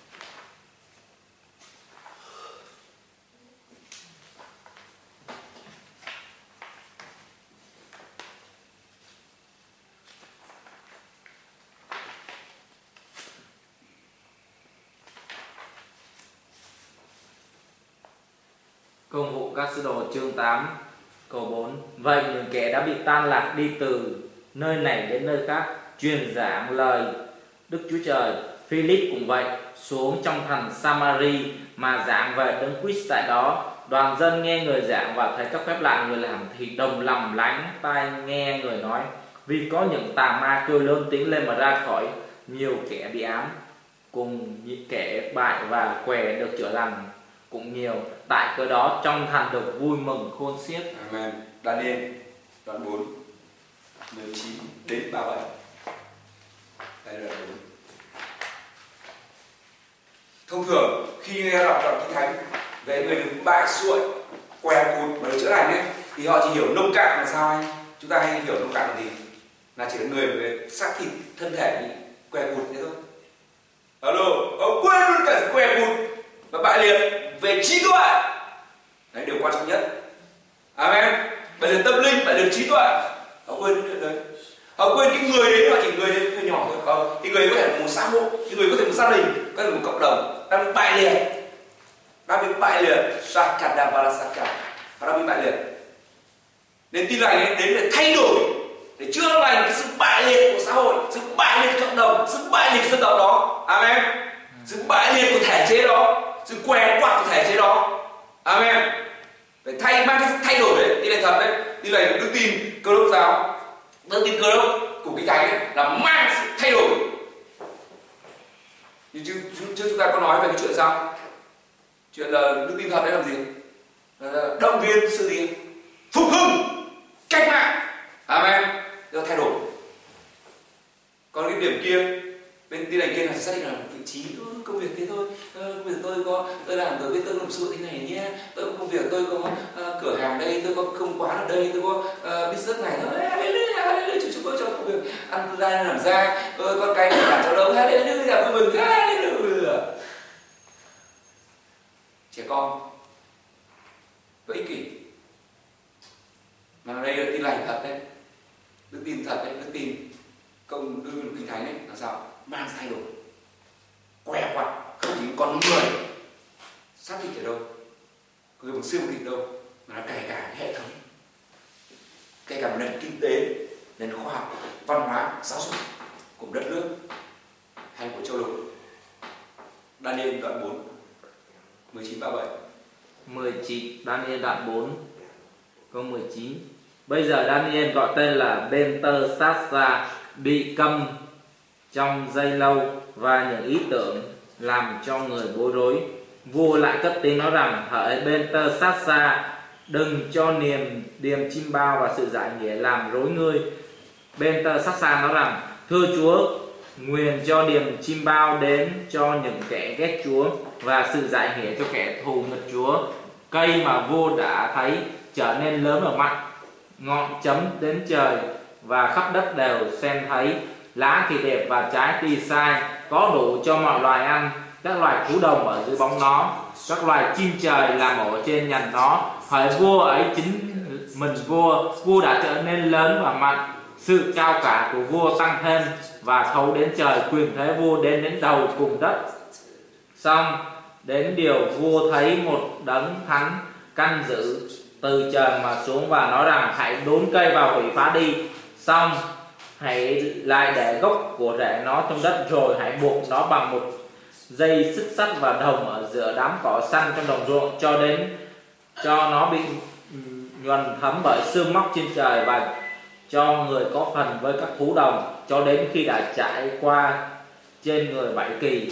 Công vụ các sứ đồ chương tám câu bốn. Vậy những kẻ đã bị tan lạc đi từ nơi này đến nơi khác truyền giảng lời Đức Chúa Trời. Philip cũng vậy, xuống trong thành Samari mà giảng về Đấng Christ tại đó. Đoàn dân nghe người giảng và thấy các phép lạ người làm thì đồng lòng lắng tai nghe người nói, vì có những tà ma kêu lớn tiếng lên mà ra khỏi, nhiều kẻ bị ám, cùng những kẻ bại và què được chữa lành cũng nhiều. Tại cớ đó trong thành được vui mừng khôn xiết. Amen. Daniel đoạn bốn mười chín đến ba mươi bảy. Đây là đoạn bốn. Thông thường khi nghe đọc đoạn Kinh Thánh về người đứng bại xuội, què cụt và được chữa lành ấy, thì họ chỉ hiểu nông cạn là sao anh? Chúng ta hay hiểu nông cạn là gì? Là chỉ là người về xác thịt thân thể bị què cụt thế thôi. Alo, ông quên luôn cả sự què cụt và bại liệt về trí tuệ. Đấy điều quan trọng nhất. Amen. Bại liệt tâm linh, bại liệt trí tuệ. Họ quên cái đấy. Họ quên cái người đấy, họ chỉ người đấy người nhỏ thôi không? Cái người có thể là một xã hội, cái người có thể một gia đình, có thể một cộng đồng đang bị bại liệt, đang bị bại liệt, sakada barasaka, họ đang bị bại liệt. Nên tin lành ấy đến để thay đổi, để chữa lành cái sự bại liệt của xã hội, sự bại liệt của cộng đồng, sự bại liệt của dân tộc đó. Amen. Sự bại liệt của thể chế đó, sự què quặt của thể chế đó. Amen. Phải thay mang cái sự thay đổi đấy, tin lành thật đấy, tin lành đức tin Cơ đốc giáo. Đức tin Cơ đốc của Kinh Thánh ấy là mang sự thay đổi. Nhưng chứ, chứ chúng ta có nói về cái chuyện sao? Chuyện là đức tin thật đấy làm gì? Là động viên sự gì? Phục hưng, cách mạng. Amen. Rồi thay đổi. Còn cái điểm kia, bên tin lành kia là xác định là vị trí công việc thế thôi. Công việc tôi có, tôi làm tôi biết tôi làm sự thế này nhé. Tôi có công việc, tôi có uh, cửa hàng đây, tôi có công quán ở đây, tôi có uh, business này thôi. Hallelujah, hallelujah, chúng tôi cho công việc ăn ra làm ra, tôi con cái làm cho đâu. Hallelujah, vui mừng, hallelujah. Trẻ con, và ích kỷ. Mà đây là tin lành thật đấy, đức tin thật đấy, đức tin công đưa Kinh Thánh đấy là sao? Mang thay đổi, què quặt, không chỉ con người xác thịt ở đâu, người bằng xương thịt đâu, mà nó kể cả hệ thống, kể cả nền kinh tế, nền khoa học, văn hóa, giáo dục của đất nước hay của châu lục. Daniel đoạn bốn mười chín ba mươi bảy. mười chín Daniel đoạn bốn câu mười chín. Bây giờ Daniel gọi tên là Belteshazzar bị câm trong giây lâu và những ý tưởng làm cho người bối rối. Vua lại cất tiếng nói rằng: hỡi Belteshazzar, đừng cho niềm điềm chim bao và sự giải nghĩa làm rối ngươi. Belteshazzar nói rằng: thưa Chúa, nguyền cho điềm chim bao đến cho những kẻ ghét Chúa và sự giải nghĩa cho kẻ thù nghịch Chúa. Cây mà vua đã thấy trở nên lớn và mạnh, ngọn chấm đến trời và khắp đất đều xem thấy. Lá thì đẹp và trái thì sai, có đủ cho mọi loài ăn. Các loài thú đồng ở dưới bóng nó, các loài chim trời làm ổ trên nhành nó. Hỡi vua ấy chính mình vua, vua đã trở nên lớn và mạnh. Sự cao cả của vua tăng thêm và thấu đến trời, quyền thế vua đến đến đầu cùng đất. Xong đến điều vua thấy một đấng thánh canh giữ từ trời mà xuống và nói rằng: hãy đốn cây vào hủy phá đi. Xong hãy lại để gốc của rễ nó trong đất, rồi hãy buộc nó bằng một dây xích sắt và đồng ở giữa đám cỏ xanh trong đồng ruộng, cho đến cho nó bị nhuần thấm bởi sương móc trên trời, và cho người có phần với các thú đồng, cho đến khi đã trải qua trên người bảy kỳ.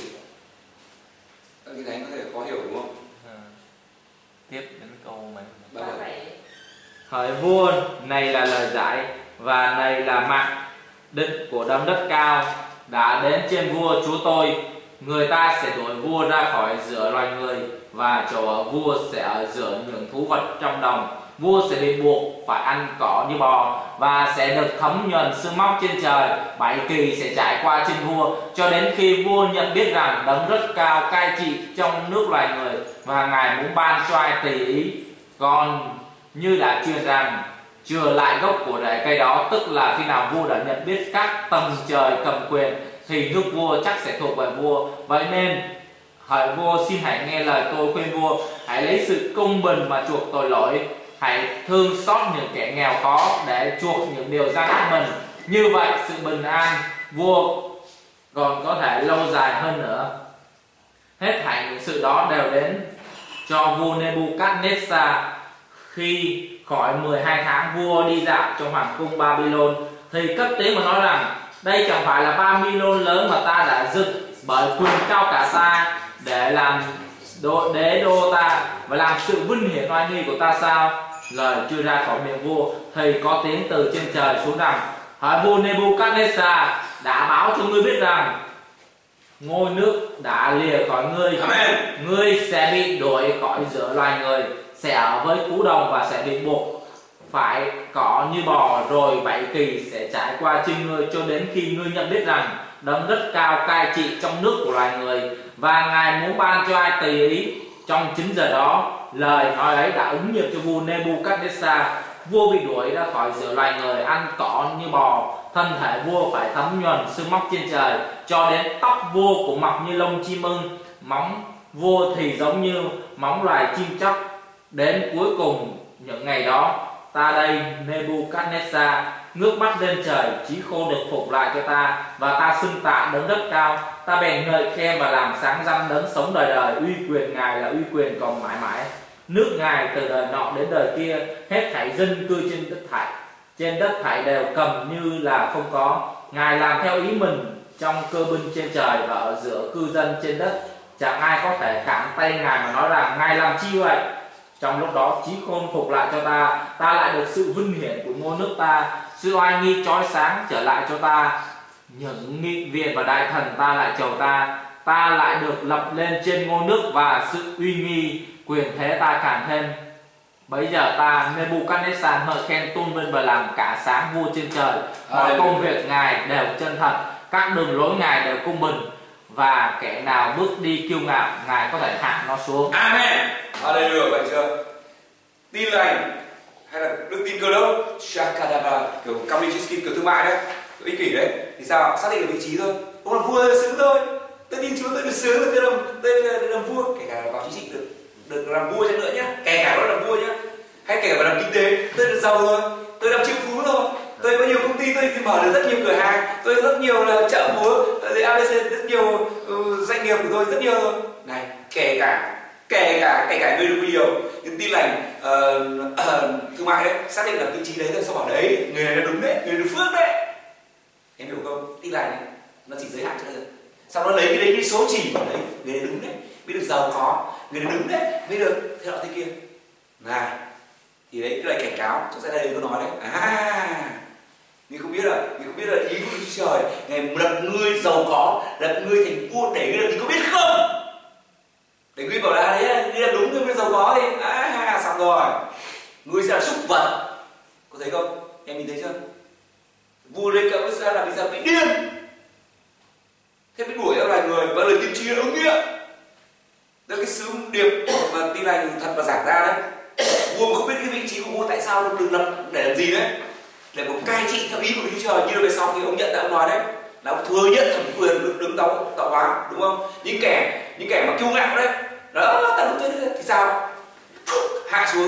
Cái Thánh có thể khó hiểu đúng không? À, tiếp đến câu mấy? Ba bảy. Hỡi vua, này là lời giải và này là mạng định của đấng đất cao đã đến trên vua chúa tôi. Người ta sẽ đuổi vua ra khỏi giữa loài người, và chỗ ở vua sẽ ở giữa những thú vật trong đồng. vua sẽ bị buộc phải ăn cỏ như bò và sẽ được thấm nhuần sương móc trên trời. Bảy kỳ sẽ trải qua trên vua cho đến khi vua nhận biết rằng đấng rất cao cai trị trong nước loài người và ngài muốn ban cho ai tùy ý. Còn như đã truyền rằng chừa lại gốc của rễ cây đó, tức là khi nào vua đã nhận biết các tầng trời cầm quyền thì nước vua chắc sẽ thuộc về vua. Vậy nên hỡi vua, xin hãy nghe lời tôi khuyên vua, hãy lấy sự công bình mà chuộc tội lỗi, hãy thương xót những kẻ nghèo khó để chuộc những điều gian ác mình. Như vậy sự bình an vua còn có thể lâu dài hơn nữa. Hết thảy những sự đó đều đến cho vua Nebuchadnezzar khi khỏi mười hai tháng vua đi dạo trong hoàng cung Babylon, thì cất tiếng mà nói rằng đây chẳng phải là Babylon lớn mà ta đã dựng bởi quyền cao cả ta để làm đô, đế đô ta và làm sự vinh hiển oai nghi của ta sao? Lời chưa ra khỏi miệng vua thì có tiếng từ trên trời xuống rằng: hỡi vua Nebuchadnezzar, đã báo cho ngươi biết rằng ngôi nước đã lìa khỏi ngươi. Amen. Ngươi sẽ bị đuổi khỏi giữa loài người, sẽ ở với cú đồng và sẽ bị buộc phải cỏ như bò, rồi bảy kỳ sẽ trải qua trên ngươi cho đến khi ngươi nhận biết rằng đấng rất cao cai trị trong nước của loài người và ngài muốn ban cho ai tùy ý. Trong chín giờ đó, lời nói ấy đã ứng nghiệm cho vua Nebuchadnezzar. Vua bị đuổi ra khỏi giữa loài người, ăn cỏ như bò, thân thể vua phải thấm nhuần sương móc trên trời cho đến tóc vua cũng mọc như lông chim ưng, móng vua thì giống như móng loài chim chóc. Đến cuối cùng những ngày đó, ta đây Nebuchadnezzar ngước mắt lên trời, chí khôn được phục lại cho ta, và ta xưng tạ đấng rất cao. Ta bèn ngợi khen và làm sáng răng đấng sống đời đời. Uy quyền ngài là uy quyền còn mãi mãi, nước ngài từ đời nọ đến đời kia. Hết thảy dân cư trên đất thảy trên đất thảy đều cầm như là không có. Ngài làm theo ý mình trong cơ binh trên trời và ở giữa cư dân trên đất. Chẳng ai có thể cản tay ngài mà nói rằng ngài làm chi vậy. Trong lúc đó chí khôn phục lại cho ta, ta lại được sự vinh hiển của ngôi nước ta, sự oai nghi chói sáng trở lại cho ta. Những nghị viện và đại thần ta lại chầu ta, ta lại được lập lên trên ngôi nước và sự uy nghi quyền thế ta càng thêm. Bấy giờ ta Nebuchadnezzar ngợi khen tôn vinh và làm cả sáng vua trên trời. Mọi công việc ngài đều chân thật, các đường lối ngài đều công bình, và kẻ nào bước đi kiêu ngạo ngài có thể hạ nó xuống. Amen. Hallelujah. Vậy chưa? Tin lành hay là đức tin cơ đốc, Shakadaba, kiểu community, kiểu thương mại đấy, kiểu ích kỷ đấy, thì sao? Xác định được vị trí thôi. Ông làm vua sướng thôi. Tôi tin Chúa, tôi được sướng, tôi làm tôi được làm vua, kể cả vào chính trị được được làm vua cho nữa nhá, kể cả nó làm vua nhá, hay kể cả vào làm kinh tế, tôi được giàu rồi, tôi làm triệu phú rồi, tôi có nhiều công ty, tôi mở được rất nhiều cửa hàng, tôi rất nhiều là chợ búa, a bê xê, rất nhiều uh, doanh nghiệp của tôi rất nhiều rồi. Này, kể cả kể cả kể cả người được nhiều, nhưng tin lành uh, uh, thương mại đấy, xác định là vị trí đấy thôi, sao bảo đấy, người này là đúng đấy, người được phước đấy, em hiểu không? Tin lành này, nó chỉ giới hạn cho đấy, sau đó lấy cái đấy cái số chỉ của đấy, người này đúng đấy, mới được giàu có, người này đúng đấy, mới được thế nọ thế kia. Này, thì đấy cái lời cảnh cáo trong đây tôi nói đấy. À, ngươi không biết rồi, ngươi không biết là ý của Chúa Trời, ngài lập ngươi giàu có, lập ngươi thành vua để ngươi làm gì có biết không? Để ngươi bảo là đấy, ngươi làm đúng, ngươi mới giàu có thì à, xong rồi, ngươi sẽ là súc vật, có thấy không? Em nhìn thấy chưa? Vua đây cậu sẽ là bây giờ bị điên, thế mới đuổi ra loài người và lời tiên tri ứng nghiệm. Đó cái sứ điệp mà tin lành thật và giảng ra đấy. Vua mà không biết cái vị trí của vua tại sao được lập để làm gì đấy, để một cai trị theo ý của Chúa Trời, như là về sau khi ông nhận đã ông nói đấy, là ông thừa nhận thẩm quyền được đứng tạo tạo hóa, đúng không? Những kẻ những kẻ mà kiêu ngạo đấy, đó ta đúng thế thì sao? Hạ xuống.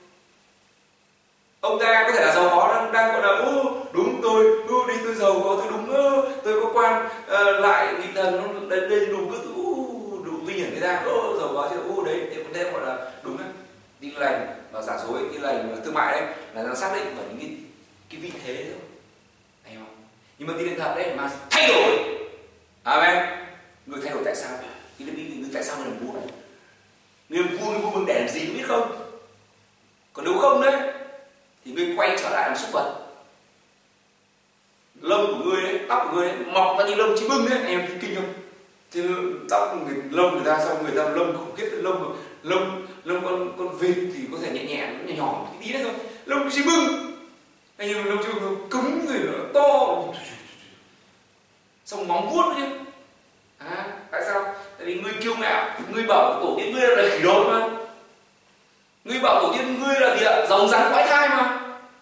Ông ta có thể là giàu có, đang đang gọi là ô đúng tôi, ô đi tôi giàu có, tôi đúng, ô, tôi có quan uh, lại vị thần, đây đây đủ cứ đủ vinh hiển người ta, ô giàu có chứ, ô đấy thì vấn đề gọi là đúng đấy. Tin lành và giả dối, tin lành và thương mại đấy là nó xác định vào những cái cái vị thế thôi, thấy không? Nhưng mà tin lành thật đấy mà thay đổi, amen. Người thay đổi tại sao? Thì người tại sao người làm vua? Người làm vua, người vua mình để làm gì có biết không? Còn nếu không đấy thì ngươi quay trở lại làm súc vật. Lông của ngươi đấy, tóc của ngươi đấy, mọc ra như lông chim ưng đấy, em thấy kinh không? Chứ tóc người lông người ta, xong người ta lông khủng khiếp, lông lông lông con con vịt thì có thể nhẹ nhẹ nhỏ nhỏ tí đấy thôi, lông chim ưng anh nhưng lông chim ưng cứng người nó to, xong móng vuốt chứ. À, tại sao? Tại vì ngươi kiêu ngạo, ngươi bảo tổ tiên ngươi là khỉ đột mà, ngươi bảo tổ tiên ngươi là gì ạ, rồng rắn quái thai mà,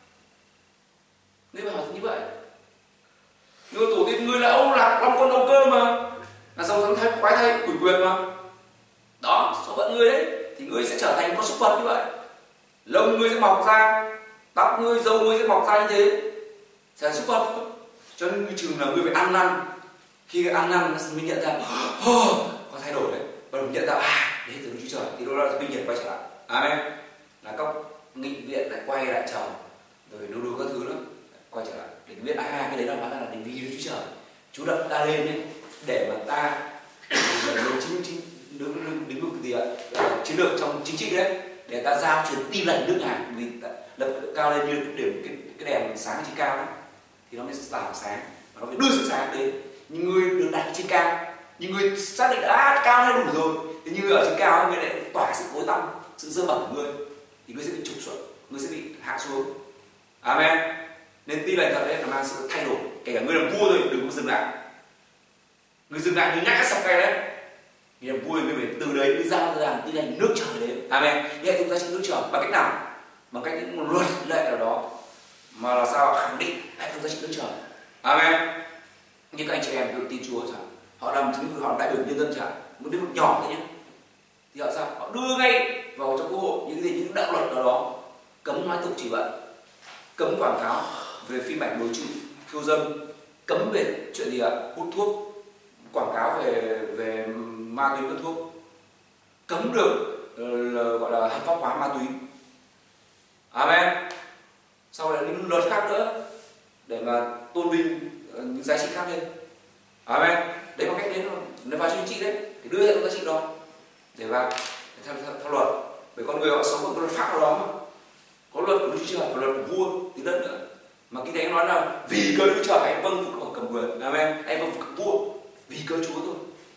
ngươi bảo như vậy. Ngươi tổ tiên ngươi là Âu Lạc Long Quân Âu Cơ mà, là rồng rắn thai quái thai quỷ quyệt mà. Đó, số phận ngươi đấy, thì ngươi sẽ trở thành con súc vật như vậy. Lông ngươi sẽ mọc ra, tóc ngươi, râu ngươi sẽ mọc ra như thế, sẽ là súc vật. Cho nên ngươi chừng là ngươi phải ăn năn. Khi ăn năn mình nhận ra oh, có thay đổi đấy, và mình nhận ra à đấy từ Chúa Trời, thì đó là kinh nghiệm quay trở lại. Amen. Là các nghị viện lại quay lại trời, rồi đủ đủ các thứ nữa quay trở lại để biết à cái đấy là hóa ra là vì Đức Chúa Trời Chúa đặt ta lên ấy, để mà ta đứng chính chính đứng đứng đứng vực gì ạ, chiến lược trong chính trị đấy, để ta giao truyền tin lành nước Ngài, vì ta lập cao lên như điểm cái cái đèn sáng trên cao đấy, thì nó mới tỏa sáng và nó phải đưa sự sáng đến. Nhưng người được đặt trên cao, nhưng người xác định đã cao hay đủ rồi, thì như ở trên cao người lại tỏa sự tối tăm, sự dơ bẩn của người, thì người sẽ bị trục xuất, người sẽ bị hạ xuống. Amen. Nên tin lành thật đấy là mang sự thay đổi. Kể cả người làm vua rồi đừng có dừng lại. Người dừng lại như nhã sọc cây đấy. Người làm vua người phải từ đấy mới giao ra tin lành nước trời đến. Amen. Như chúng ta trên nước trời bằng cách nào? Bằng cách những một luật lệ nào đó mà là sao khẳng định hãy chúng ta trên nước trời. Amen. Như các anh chị em được tin Chúa chẳng, họ làm chứng họ đại biểu nhân dân chẳng, một đứa nhỏ thôi nhé, thì họ sao? Họ đưa ngay vào trong quốc hội những cái gì, những đạo luật nào đó cấm nói tục chỉ vậy, cấm quảng cáo về phim ảnh đối trụy, khiêu dâm, cấm về chuyện gì ạ, hút thuốc, quảng cáo về về ma túy, hút thuốc, cấm được uh, gọi là hợp pháp hóa ma túy. Amen. Sau đó những luật khác nữa để mà tôn vinh những giá trị khác lên. Amen. Đấy bằng cách đấy nó vào chính trị đấy, để đưa ra những giá trị đó để vào để theo, theo, theo luật. Bởi con người họ sống bằng luật pháp nào đó mà, có luật của Đức Chúa Trời, có luật của vua tí đất nữa. Mà kinh thánh nói là vì cớ Đức Chúa Trời hãy vâng phục ở cầm quyền. Amen. Hãy vâng phục vua vì cớ Chúa thôi.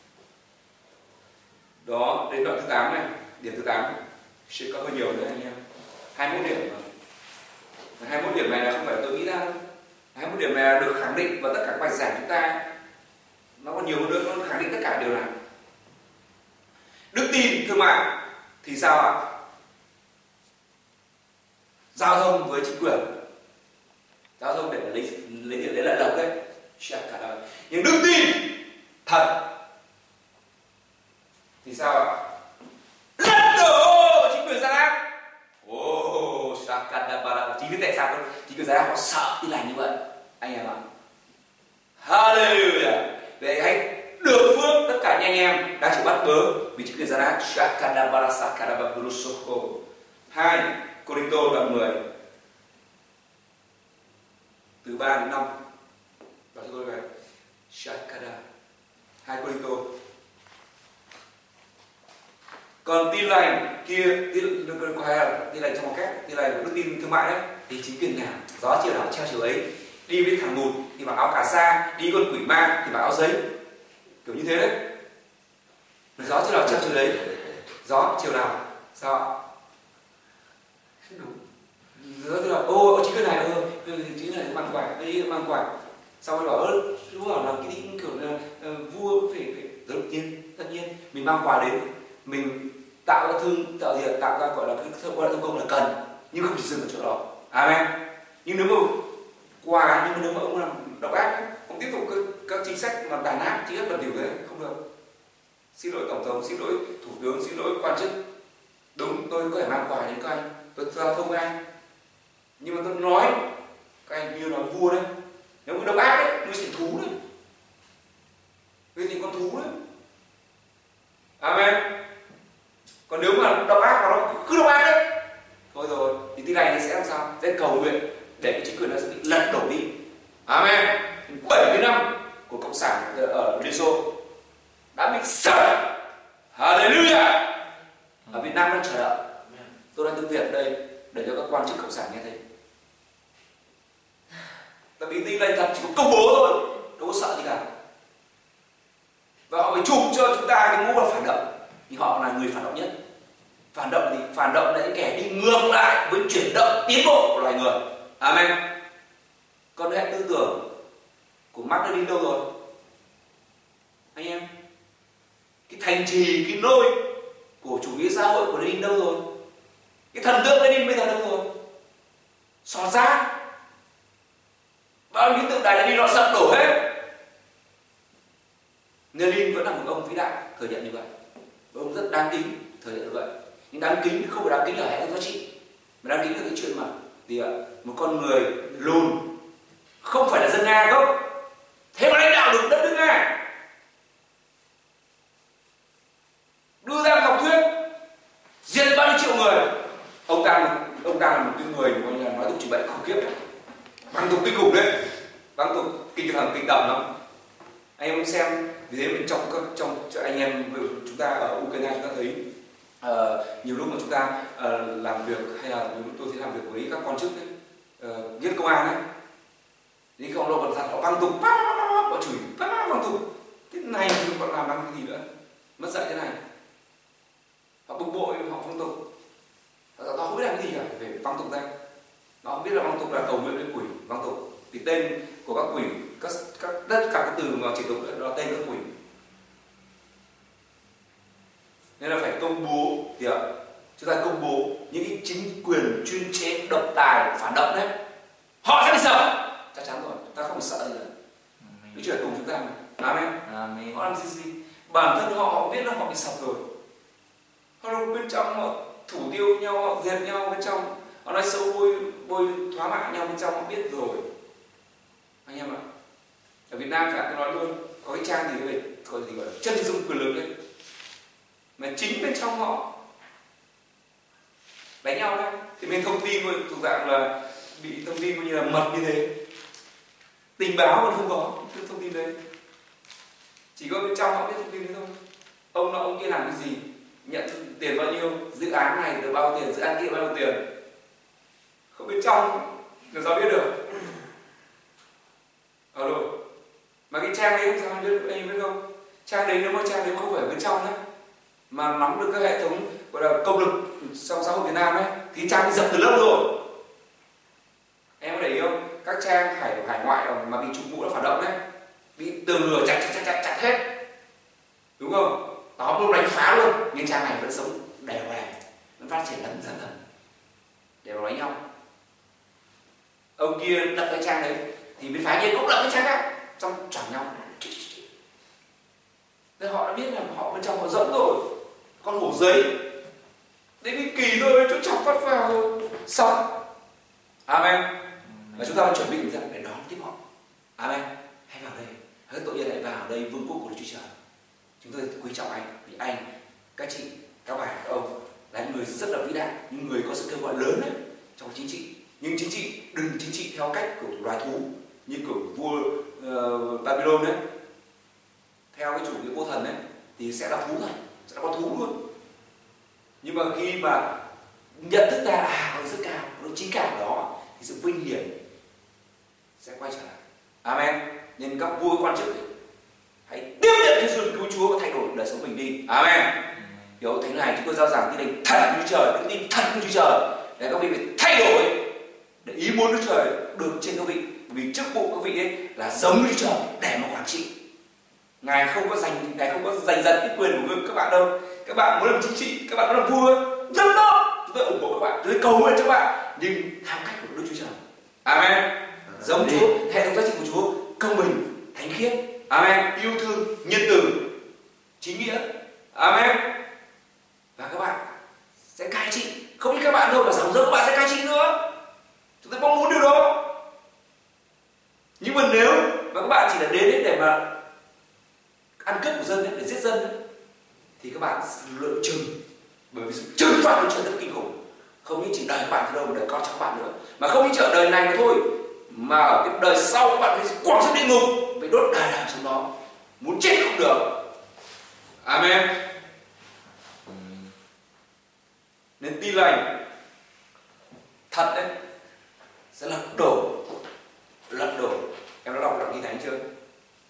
Đó, đến đoạn thứ tám này, điểm thứ tám sẽ có hơi nhiều nữa anh em. hai mươi mốt điểm mà. hai mươi mốt điểm này là không phải là tôi nghĩ ra đâu. hai mươi mốt điểm này được khẳng định và tất cả các bài giảng chúng ta nó còn nhiều hơn nữa, nó khẳng định tất cả điều này. Đức tin thương mại thì sao ạ? Giao thông với chính quyền, giao thông để lấy lấy tiền đấy là lộc đấy, cả đời. Nhưng đức tin thật thì sao ạ? Lật đổ chính quyền Gia Đáp. Oh, Shakadabara. Chính vì tại sao chính quyền Gia Đáp họ sợ tin lành như vậy, anh em ạ? Hallelujah. Để hãy được phước tất cả anh em đang chịu bắt bớ vì chính quyền Gia Đáp. Shakadabara Sakadabara Soko. Hai Cô-rinh-tô đoạn mười từ ba đến năm. Đó cho tôi về. Shakada. Hai Cô-rinh-tô. Còn tin lành kia, tin, tin lành trong một cách, tin lành của đức tin thương mại đấy, thì chính quyền nào gió chiều nào treo chiều ấy, đi với thằng mụt thì mặc áo cà sa, đi con quỷ ma thì mặc áo giấy, kiểu như thế đấy. Gió chiều nào treo chiều đấy, gió chiều nào sao ạ? Đúng. Gió chiều nào, ô chính quyền này thôi, chính quyền này mang quải, đây mang quải, sau rồi bảo ơ, chú bảo là cái tính kiểu là uh, vua phải, phải tất nhiên, tất nhiên mình mang quà đến, mình tạo ra thương, tạo gì, tạo ra gọi là cái thương quan thương công là cần, nhưng không chỉ dừng ở chỗ đó. Amen. Nhưng nếu mà quà, nhưng mà nếu mà ông làm độc ác, ông tiếp tục các, các chính sách mà đàn áp, chính sách bẩn thỉu thế không được. Xin lỗi tổng thống, xin lỗi thủ tướng, xin lỗi quan chức. Đúng, tôi có thể mang quà đến các anh, tôi giao thông với anh, nhưng mà tôi nói các anh như nói vua đấy, nếu mà độc ác đấy, ngươi thành thú đấy, ngươi thành con thú đấy. Amen. Còn nếu mà độc ác mà nó cứ độc ác đấy, thôi rồi thì tin lành sẽ làm sao? Sẽ cầu nguyện để cái chính quyền nó sẽ bị lật đổ đi. Amen. bảy mươi năm của cộng sản ở Liên Xô đã bị sập. Hallelujah. Ở Việt Nam đang chờ đợi. Tôi đang tiếng Việt đây để cho các quan chức cộng sản nghe thấy. Tại vì tin lành thật chỉ có công bố thôi, đâu có sợ gì cả. Và họ phải chụp cho chúng ta cái mũ là phản động, nhưng họ là người phản động nhất. Phản động thì phản động là những kẻ đi ngược lại với chuyển động tiến bộ của loài người. Amen. Còn hệ tư tưởng của Marx Lenin đâu rồi anh em? Cái thành trì, cái nôi của chủ nghĩa xã hội của Lenin đâu rồi? Cái thần tượng Lenin bây giờ đâu rồi? Xò xác. Bao nhiêu tượng đài Lenin nó sập đổ hết. Lenin vẫn là một ông vĩ đại, thừa nhận như vậy. Ông rất đáng kính, thừa nhận như vậy. Nhưng đáng kính không phải đáng kính ở hệ thống giá trị, mà đáng kính là cái chuyện mà thì một con người lùn không phải là dân Nga không? Thế mà lãnh đạo được đất nước Nga, đưa ra học thuyết diệt bao nhiêu triệu người. Ông ta ông ta là một cái người coi như là nói tục trị bệnh khủng khiếp, băng tục kinh khủng đấy, băng tục kinh thần kinh tởm lắm. Anh em xem, vì thế trong các trong anh em chúng ta ở Ukraine chúng ta thấy uh, nhiều lúc mà chúng ta uh, làm việc hay là nhiều lúc tôi sẽ làm việc với các quan chức ấy, uh, viết công an ấy, thì không lâu còn họ văng tục, họ chửi văng tục, cái này thì còn làm bằng cái gì nữa, mất dạy thế này, họ bực bội, họ văng tục, họ, họ không biết làm cái gì cả, phải văng tục ra, họ không biết là văng tục là cầu nguyện với quỷ, văng tục thì tên của các quỷ, các, các tất cả các từ mà chỉ tục đó là tên các quỷ, nên là phải công bố thì ạ, chúng ta công bố những cái chính quyền chuyên chế độc tài phản động đấy, họ sẽ bị sợ, chắc chắn rồi, chúng ta không bị sợ gì nữa, cái chuyện cùng chúng ta mà, amen. Amen. Họ làm gì gì, bản thân họ họ biết là họ bị sập rồi, họ đâu bên trong họ thủ tiêu nhau, họ diệt nhau bên trong, họ nói xấu bôi bôi thoá mạ nhau bên trong, họ biết rồi, anh em ạ. Ở Việt Nam phải nói luôn, có cái trang gì về gọi gì gọi là chân dung quyền lực đấy, mà chính bên trong họ đánh nhau đấy, thì bên thông tin thuộc dạng là bị thông tin như là mật như thế, tình báo còn không có thông tin đấy, chỉ có bên trong họ biết thông tin đấy thôi. Ông nọ ông kia làm cái gì, nhận tiền bao nhiêu, dự án này được bao tiền, dự án kia bao nhiêu tiền, không bên trong làm sao biết được. Ở đâu mà cái trang đấy không sao biết, anh biết không, trang đấy nếu mà trang đấy không phải ở bên trong đấy mà nắm được các hệ thống gọi là công lực trong xã hội Việt Nam ấy, thì trang bị dập từ lâu rồi. Em có để ý không, các trang hải hải ngoại mà bị trục mũ là phản động đấy, bị tường lửa chặt chặt chặt chặt, chặt hết, đúng không? Đó luôn đánh phá luôn, nhưng trang này vẫn sống đều đều, vẫn phát triển dần dần dần để vào đánh nhau. Ông kia đặt cái trang đấy thì bên phái kia cũng đặt cái trang khác, xong chchẳng nhau. Thế họ đã biết là họ bên trong họ dẫn rồi, con hổ giấy đến cái kỳ rồi, chỗ chọc phát vào rồi, xong. Amen. Và chúng ta đang chuẩn bị để đón tiếp họ. Amen. Hãy vào đây, hỡi tội nhân hãy vào đây vương quốc của Đức Chúa Trời. Chúng tôi quý trọng anh, vì anh, các chị, các bà, các ông là những người rất là vĩ đại, những người có sự kêu gọi lớn đấy trong chính trị. Nhưng chính trị đừng chính trị theo cách của loài thú như của vua uh, Babylon đấy, theo cái chủ nghĩa vô thần đấy, thì sẽ là thú thôi, sẽ là con thú luôn. Nhưng mà khi mà nhận thức ra à nó rất cao, nó chính cảm đó, thì sự vinh hiển sẽ quay trở lại. Amen. Nên các vua quan chức ấy, hãy tiếp nhận cái sự cứu Chúa và thay đổi đời sống mình đi. Amen. Hiểu thánh này chúng tôi giao giảng tin lành thật Chúa Trời, đức tin thật Chúa Trời, để các vị phải thay đổi, để ý muốn Chúa Trời được trên các vị, vì chức vụ các vị ấy là giống Chúa Trời để mà quản trị. Ngài không có dành, ngài không có dành dần cái quyền của các bạn đâu. Các bạn muốn làm chính trị, các bạn muốn làm vua, rất tốt, chúng tôi ủng hộ các bạn, chúng tôi cầu nguyện cho các bạn, nhưng theo cách của Đức Chúa Trời. Amen. Giống Chúa, hệ thống giá trị của Chúa công bình, thánh khiết. Amen. Yêu thương, nhân từ, chính nghĩa. Amen. Và các bạn sẽ cai trị, không những các bạn thôi mà dòng dõi các bạn sẽ cai trị nữa. Chúng tôi mong muốn điều đó. Nhưng mà nếu mà các bạn chỉ là đến để mà ăn cướp của dân ấy, để giết dân ấy, thì các bạn lựa chừng, bởi vì sự trừng phạt của trời rất kinh khủng. Không những chỉ đời các bạn thôi đâu, mà đời con cháu các bạn nữa, mà không những chỉ ở đời này mà thôi, mà ở cái đời sau các bạn phải quẳng xuống địa ngục, phải đốt đời đời trong đó, muốn chết không được. Amen. Nên tin lành thật đấy sẽ lật đổ, lật đổ. Em đã đọc đoạn Kinh Thánh chưa?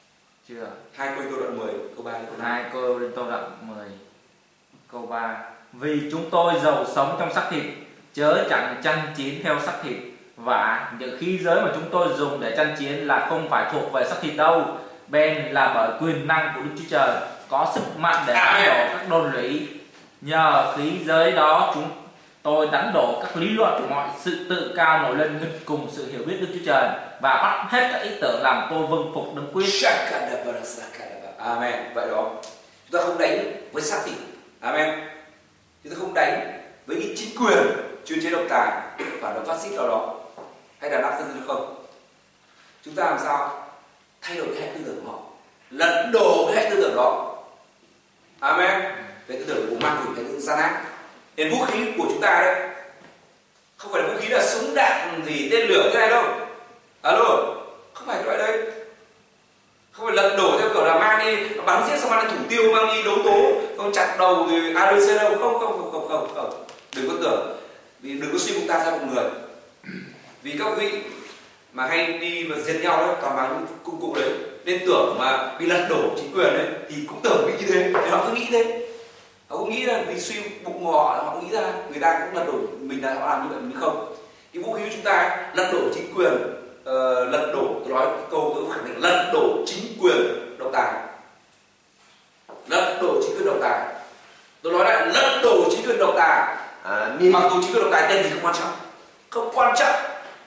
Chưa. Hai Cô-rinh-tô đoạn mười câu ba câu Hai Cô-rinh-tô đoạn mười câu ba. vì chúng tôi giàu sống trong xác thịt, chớ chẳng chăn chiến theo xác thịt. Và những khí giới mà chúng tôi dùng để chăn chiến là không phải thuộc về xác thịt đâu, bèn là bởi quyền năng của Đức Chúa Trời, có sức mạnh để đánh đổ các đôn lũy. Nhờ khí giới đó chúng tôi đánh đổ các lý luận, mọi sự tự cao nổi lên nghịch cùng sự hiểu biết Đức Chúa Trời, và bắt hết các ý tưởng làm tôi vâng phục Đấng Christ. Amen. Vậy đó, chúng ta không đánh với xác thịt. Amen. Chúng ta không đánh với cái chính quyền chuyên chế độc tài và độc phát xít nào đó, hay là đắc dân không. Chúng ta làm sao thay đổi cái hệ tư tưởng của họ, lật đổ cái hệ tư tưởng đó. Amen. Cái tư tưởng của ma quỷ, cái tư tưởng gian ác. Nên vũ khí của chúng ta đấy không phải là vũ khí là súng đạn gì tên lửa thế này đâu. Alo, không phải loại đấy. Không phải lật đổ theo kiểu là mang đi bắn giết xong mang đi thủ tiêu, mang đi đấu tố, không chặt đầu thì a đê xê đâu. Không không không không không không. Đừng có tưởng, vì đừng có suy bụng ta ra bụng người. Vì các vị mà hay đi mà giết nhau đấy, toàn bằng những công cụ đấy, nên tưởng mà bị lật đổ chính quyền đấy thì cũng tưởng bị như thế, thì họ cứ nghĩ thế. Họ cũng nghĩ là vì suy bụng của họ, họ nghĩ ra người ta cũng lật đổ mình, là họ làm như vậy, nhưng không. Cái vũ khí của chúng ta lật đổ chính quyền, uh, lật đổ, tôi nói câu tôi khẳng định lật đổ chính quyền độc tài, lật đổ chính quyền độc tài. Tôi nói lại lật đổ chính quyền độc tài. À, mặc dù chính quyền độc tài tên gì không quan trọng, không quan trọng,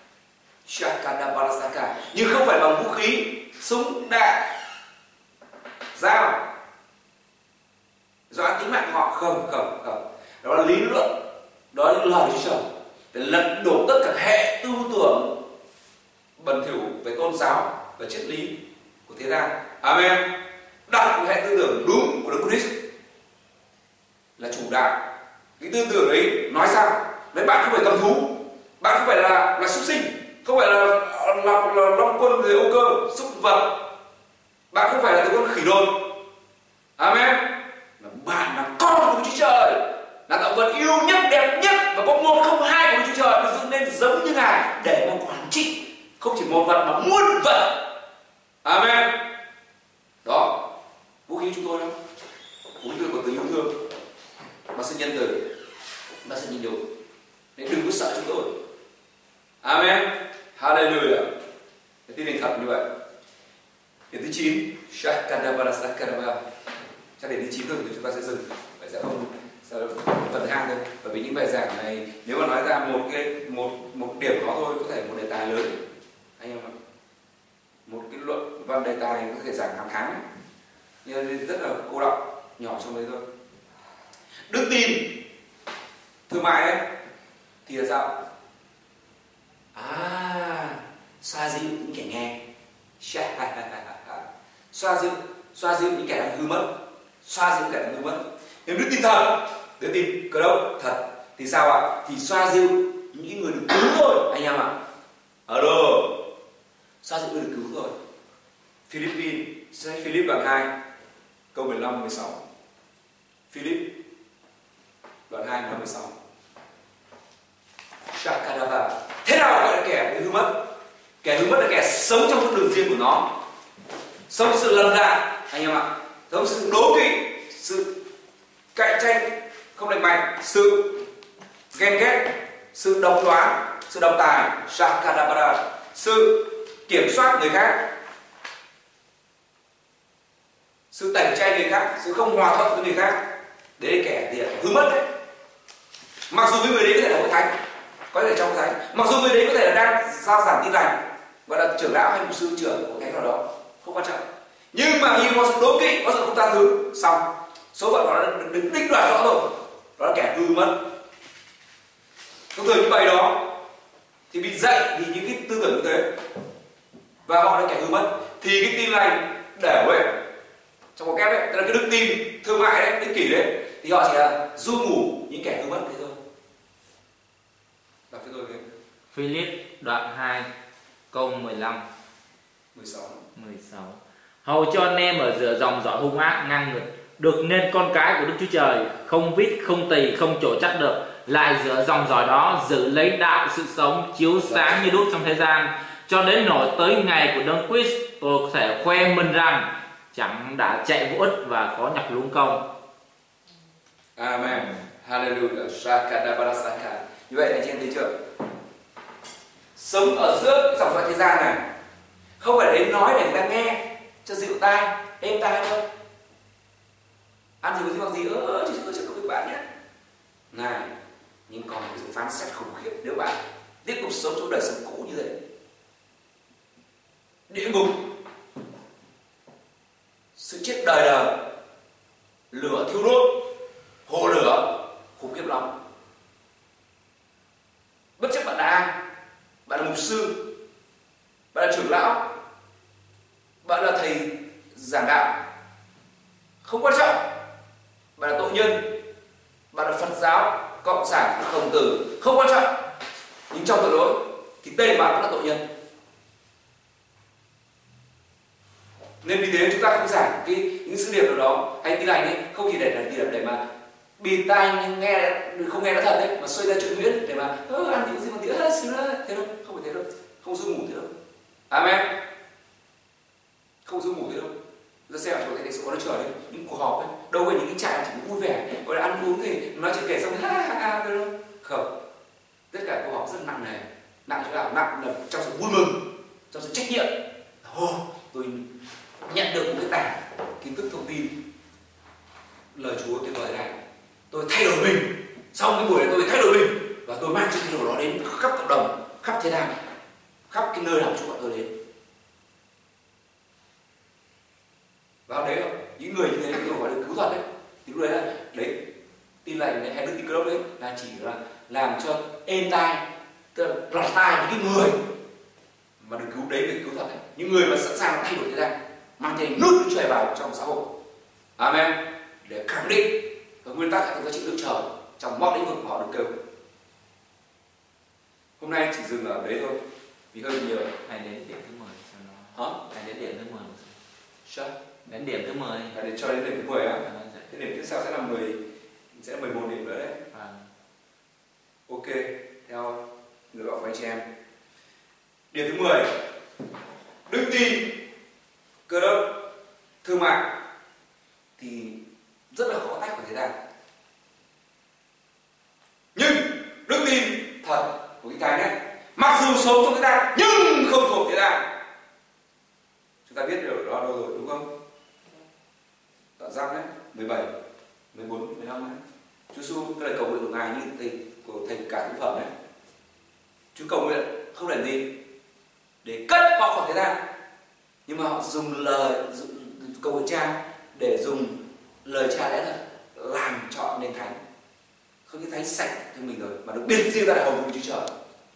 nhưng không phải bằng vũ khí súng đạn dao do ăn tính mạng họ. Không không không, đó là lý luận, đó là lời Chúa Trời để lật đổ tất cả hệ tư tưởng bẩn thỉu về tôn giáo và triết lý của thế gian. Amen. Đặt hệ tư tưởng đúng của Đức Christ là chủ đạo. Cái tư tưởng đấy nói sao? Đấy, bạn không phải cầm thú, bạn không phải là là súc sinh, không phải là là, là, là long quân người ô cơ súc vật, bạn không phải là từ con khỉ đột. Amen. Bạn là con của Chúa Trời, là tạo vật yêu nhất, đẹp nhất và có một không hai của Chúa Trời, được dựng nên giống như Ngài để mà quản trị không chỉ một vật mà muôn vật. Amen. Đó, vũ khí chúng tôi đó, vũ khí của tình yêu thương và sự nhân từ và sự nhịn nhục, nên đừng có sợ chúng tôi. Amen. Hallelujah. Cái tin này thật như vậy. Điểm thứ chín, chắc đến thứ chín thôi thì chúng ta sẽ dừng, vậy sẽ không phần hai thôi. Bởi vì những bài giảng này nếu mà nói ra một cái một một điểm đó thôi, có thể một đề tài lớn anh em ạ, một cái luận văn đề tài có thể giảng hàng tháng, nhưng rất là cô đọng nhỏ trong đấy thôi. Đức tin thương mại đấy thì là sao? À, xoa dịu những kẻ nghe, xoa dịu xoa dịu những kẻ đang hư mất, xoa dịu những kẻ đang hư mất. Nếu đức tin thật, đức tin cơ đốc thật thì sao ạ? Thì xoa dịu những người được cứu thôi anh em ạ. Alo, xoa dịu người được cứu thôi. Philippines, Philip đoạn hai câu mười lăm mười sáu. Philip đoạn hai câu mười sáu. Shakadava. Thế nào gọi là kẻ bị hư mất? Kẻ hư mất là kẻ sống trong con đường riêng của nó, sống sự lầm lạc anh em ạ, sống sự đố kỵ, sự cạnh tranh không lành mạnh, sự ghen ghét, sự độc đoán, sự độc tài, Shakadabara, sự kiểm soát người khác, sự tẩy chay người khác, sự không hòa thuận với người khác. Đấy là kẻ thì hư mất đấy. Mặc dù người đấy có thể là hội thánh, có thể trong thánh, mặc dù người đấy có thể là đang giao giảng tin lành, gọi là trưởng lão hay một sư trưởng của thánh nào đó, không quan trọng, nhưng mà khi có sự đố kỵ, có sự không tha thứ, xong số phận nó đã được định đoạt rõ rồi, đó là kẻ hư mất. Thông thường như vậy đó thì bị dạy vì những cái tư tưởng như thế và họ là kẻ hư mất, thì cái tin lành để ấy trong một kép đấy, tức là cái đức tin thương mại đấy, ích kỷ đấy, thì họ chỉ là du ngủ những kẻ hư mất thế thôi. Đọc cho tôi thế. Philip đoạn hai câu mười lăm mười sáu. mười sáu. Hầu cho anh em ở giữa dòng dõi hung ác ngang ngược được nên con cái của Đức Chúa Trời, không vít, không tỳ, không trổ chắc được, lại giữa dòng dõi đó giữ lấy đạo sự sống chiếu sáng như đuốc trong thế gian, cho đến nổi tới ngày của Đấng Christ, tôi có thể khoe mình rằng chẳng đã chạy vô ích và có nhọc lũng công. Amen. Hallelujah. Shakadabarasaka. Như vậy là anh chị em thấy chưa? Sống ở giữa cái dòng dõi thế gian này không phải đến nói để người ta nghe cho dịu tai, êm tai đâu. Ăn gì có gì bằng gì ơ chứ chứ các bạn nhé. Này, nhưng còn một sự phán xét khủng khiếp nếu bạn tiếp tục sống trong đời sống cũ như thế. Địa ngục, sự chết đời đời, lửa thiêu đốt, hồ lửa khủng khiếp lắm. Bất chấp bạn là ai, bạn là mục sư, bạn là trưởng lão, bạn là thầy giảng đạo, không quan trọng. Bạn là tội nhân, bạn là Phật giáo, Cộng sản, Khổng Tử, không quan trọng. Nhưng trong tội lỗi thì tên bạn cũng là tội nhân. Nên vì thế chúng ta không giảng cái những sứ điệp nào đó hay tin lành ấy, không chỉ để là tin để mà bịt tai nghe không nghe nó thật đấy, mà xoay ra chuyện huyễn để mà ơ ăn những gì mà tía xíu nữa thế đâu, không phải thế đâu, không giấc ngủ thế đâu. Amen. Không giấc ngủ thế đâu. Ra xem ở chỗ này sẽ có nó chờ đấy, những cuộc họp ấy, đâu về những cái trại chỉ vui vẻ, gọi là ăn uống thì nói chuyện kể xong ha ha ha thế đâu. Không. Tất cả cuộc họp rất nặng nề, nặng chỗ nào nặng là trong sự vui mừng, trong sự trách nhiệm. Ô, tôi nhận được một cái tảng kiến thức thông tin, lời Chúa tuyệt vời này, tôi thay đổi mình. Sau cái buổi này tôi thay đổi mình và tôi mang sự thay đổi đó đến khắp cộng đồng, khắp thế gian, khắp cái nơi nào Chúa gọi tôi đến. Vào đấy không? Những người như thế kiểu gọi là cứu thuật đấy, thì lúc đấy là đấy tin lành đấy hay đức tin cơ đốc đấy là chỉ là làm cho êm tai, tức là lọt tai những cái người mà được cứu đấy để cứu thuật đấy, những người mà sẵn sàng thay đổi thế gian, mang theo nước Đức Trời vào trong xã hội. Amen. Để khẳng định các nguyên tắc các giá trị Đức Trời trong mọi lĩnh vực mà họ được kêu. Hôm nay chỉ dừng ở đấy thôi vì hơi nhiều. Hãy đến điểm thứ mười cho nó. Hả? Hãy đến điểm thứ mười. Sao? Đến điểm thứ mười. Hãy đến cho đến điểm thứ mười á. À, thế điểm tiếp theo sẽ là mười, sẽ là mười một điểm nữa đấy. à. Ok, theo lựa chọn của anh chị em. Điểm thứ mười, đức tin, cơ đốc, thương mại thì rất là khó tách khỏi thế gian. Nhưng đức tin thật của cái cái này, mặc dù sống trong thế gian nhưng không thuộc thế gian. Chúng ta biết điều đó đâu rồi đúng không? Đoạn Giăng đấy, mười bảy, mười bốn, mười lăm đấy. Chúa Giêsu cái lời cầu nguyện của Ngài như thầy của thầy cả thánh phẩm đấy. Chúa cầu nguyện không để gì để cất họ khỏi thế gian, nhưng mà họ dùng lời dùng, cầu nguyện Cha để dùng lời Cha lẽ thật làm chọn nên thánh, không những thánh sạch cho mình rồi mà được biệt riêng ra là hầu vụ Chúa Trời.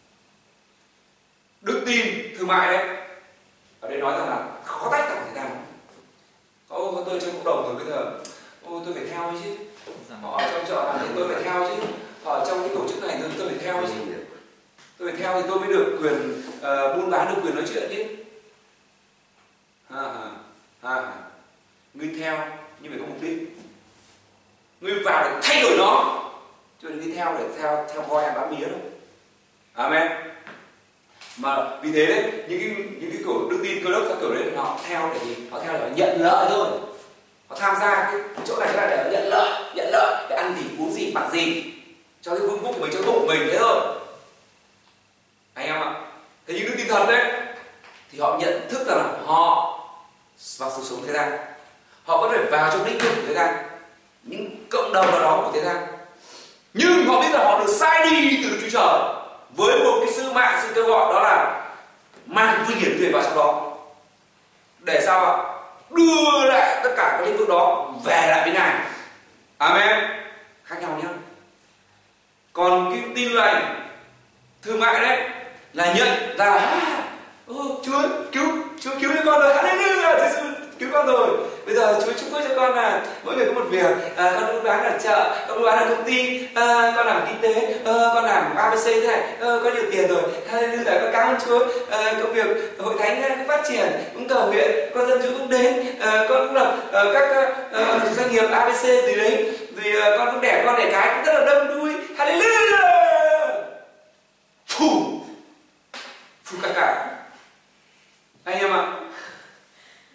Đức tin thương mại đấy ở đây nói rằng là khó tách ra khỏi thế gian. Ô tôi trong cộng đồng rồi bây giờ ô tôi phải theo chứ, họ ở trong chợ này thì tôi phải theo chứ, họ ở trong cái tổ chức này tôi, tôi phải theo chứ, tôi phải theo thì tôi mới được quyền uh, buôn bán, được quyền nói chuyện chứ. Ha ha ha. Ngươi theo nhưng phải có mục đích, ngươi vào để thay đổi nó, chứ đừng đi theo để theo theo voi ăn bám mía đâu. Amen. Mà vì thế đấy, những cái những cái kiểu đức tin cơ đốc theo kiểu đấy họ theo để gì? Họ theo để họ nhận lợi thôi. Họ tham gia cái chỗ này là để nhận lợi, nhận lợi để ăn gì, uống gì, mặc gì, cho cái vương quốc của mình, cho bụng của mình thế thôi. Anh em ạ. Thế những đức tin thật đấy thì họ nhận thức rằng là họ vào cuộc sống thế gian, họ có thể vào trong lĩnh vực của thế gian, những cộng đồng nào đó của thế gian, nhưng họ biết rằng họ được sai đi từ Đức Chúa Trời với một cái sứ mạng, sự kêu gọi đó là mang vinh hiển người vào trong đó, để sao ạ? Đưa lại tất cả các lĩnh vực đó về lại với Ngài. Amen. Khác nhau nhé. Còn cái tin lành thương mại đấy là nhận ra là ô, Chúa cứu Chúa cứu cho con rồi, hallelujah, Chúa Giêsu cứu con rồi. Bây giờ Chúa chúc phước cho con là mỗi người có một việc, à, con buôn bán ở chợ, con buôn bán ở công ty, à, con làm kinh tế, à, con làm a bê xê thế này, à, có nhiều tiền rồi, hallelujah, con cảm ơn Chúa. À, công việc hội thánh cũng phát triển, cũng cầu nguyện, con dân Chúa cũng đến, à, con cũng lập à, các à, doanh nghiệp a bê xê gì đấy, vì à, con cũng đẻ con đẻ cái cũng rất là đông vui, hallelujah. Phù phù cả cả. Anh em ạ,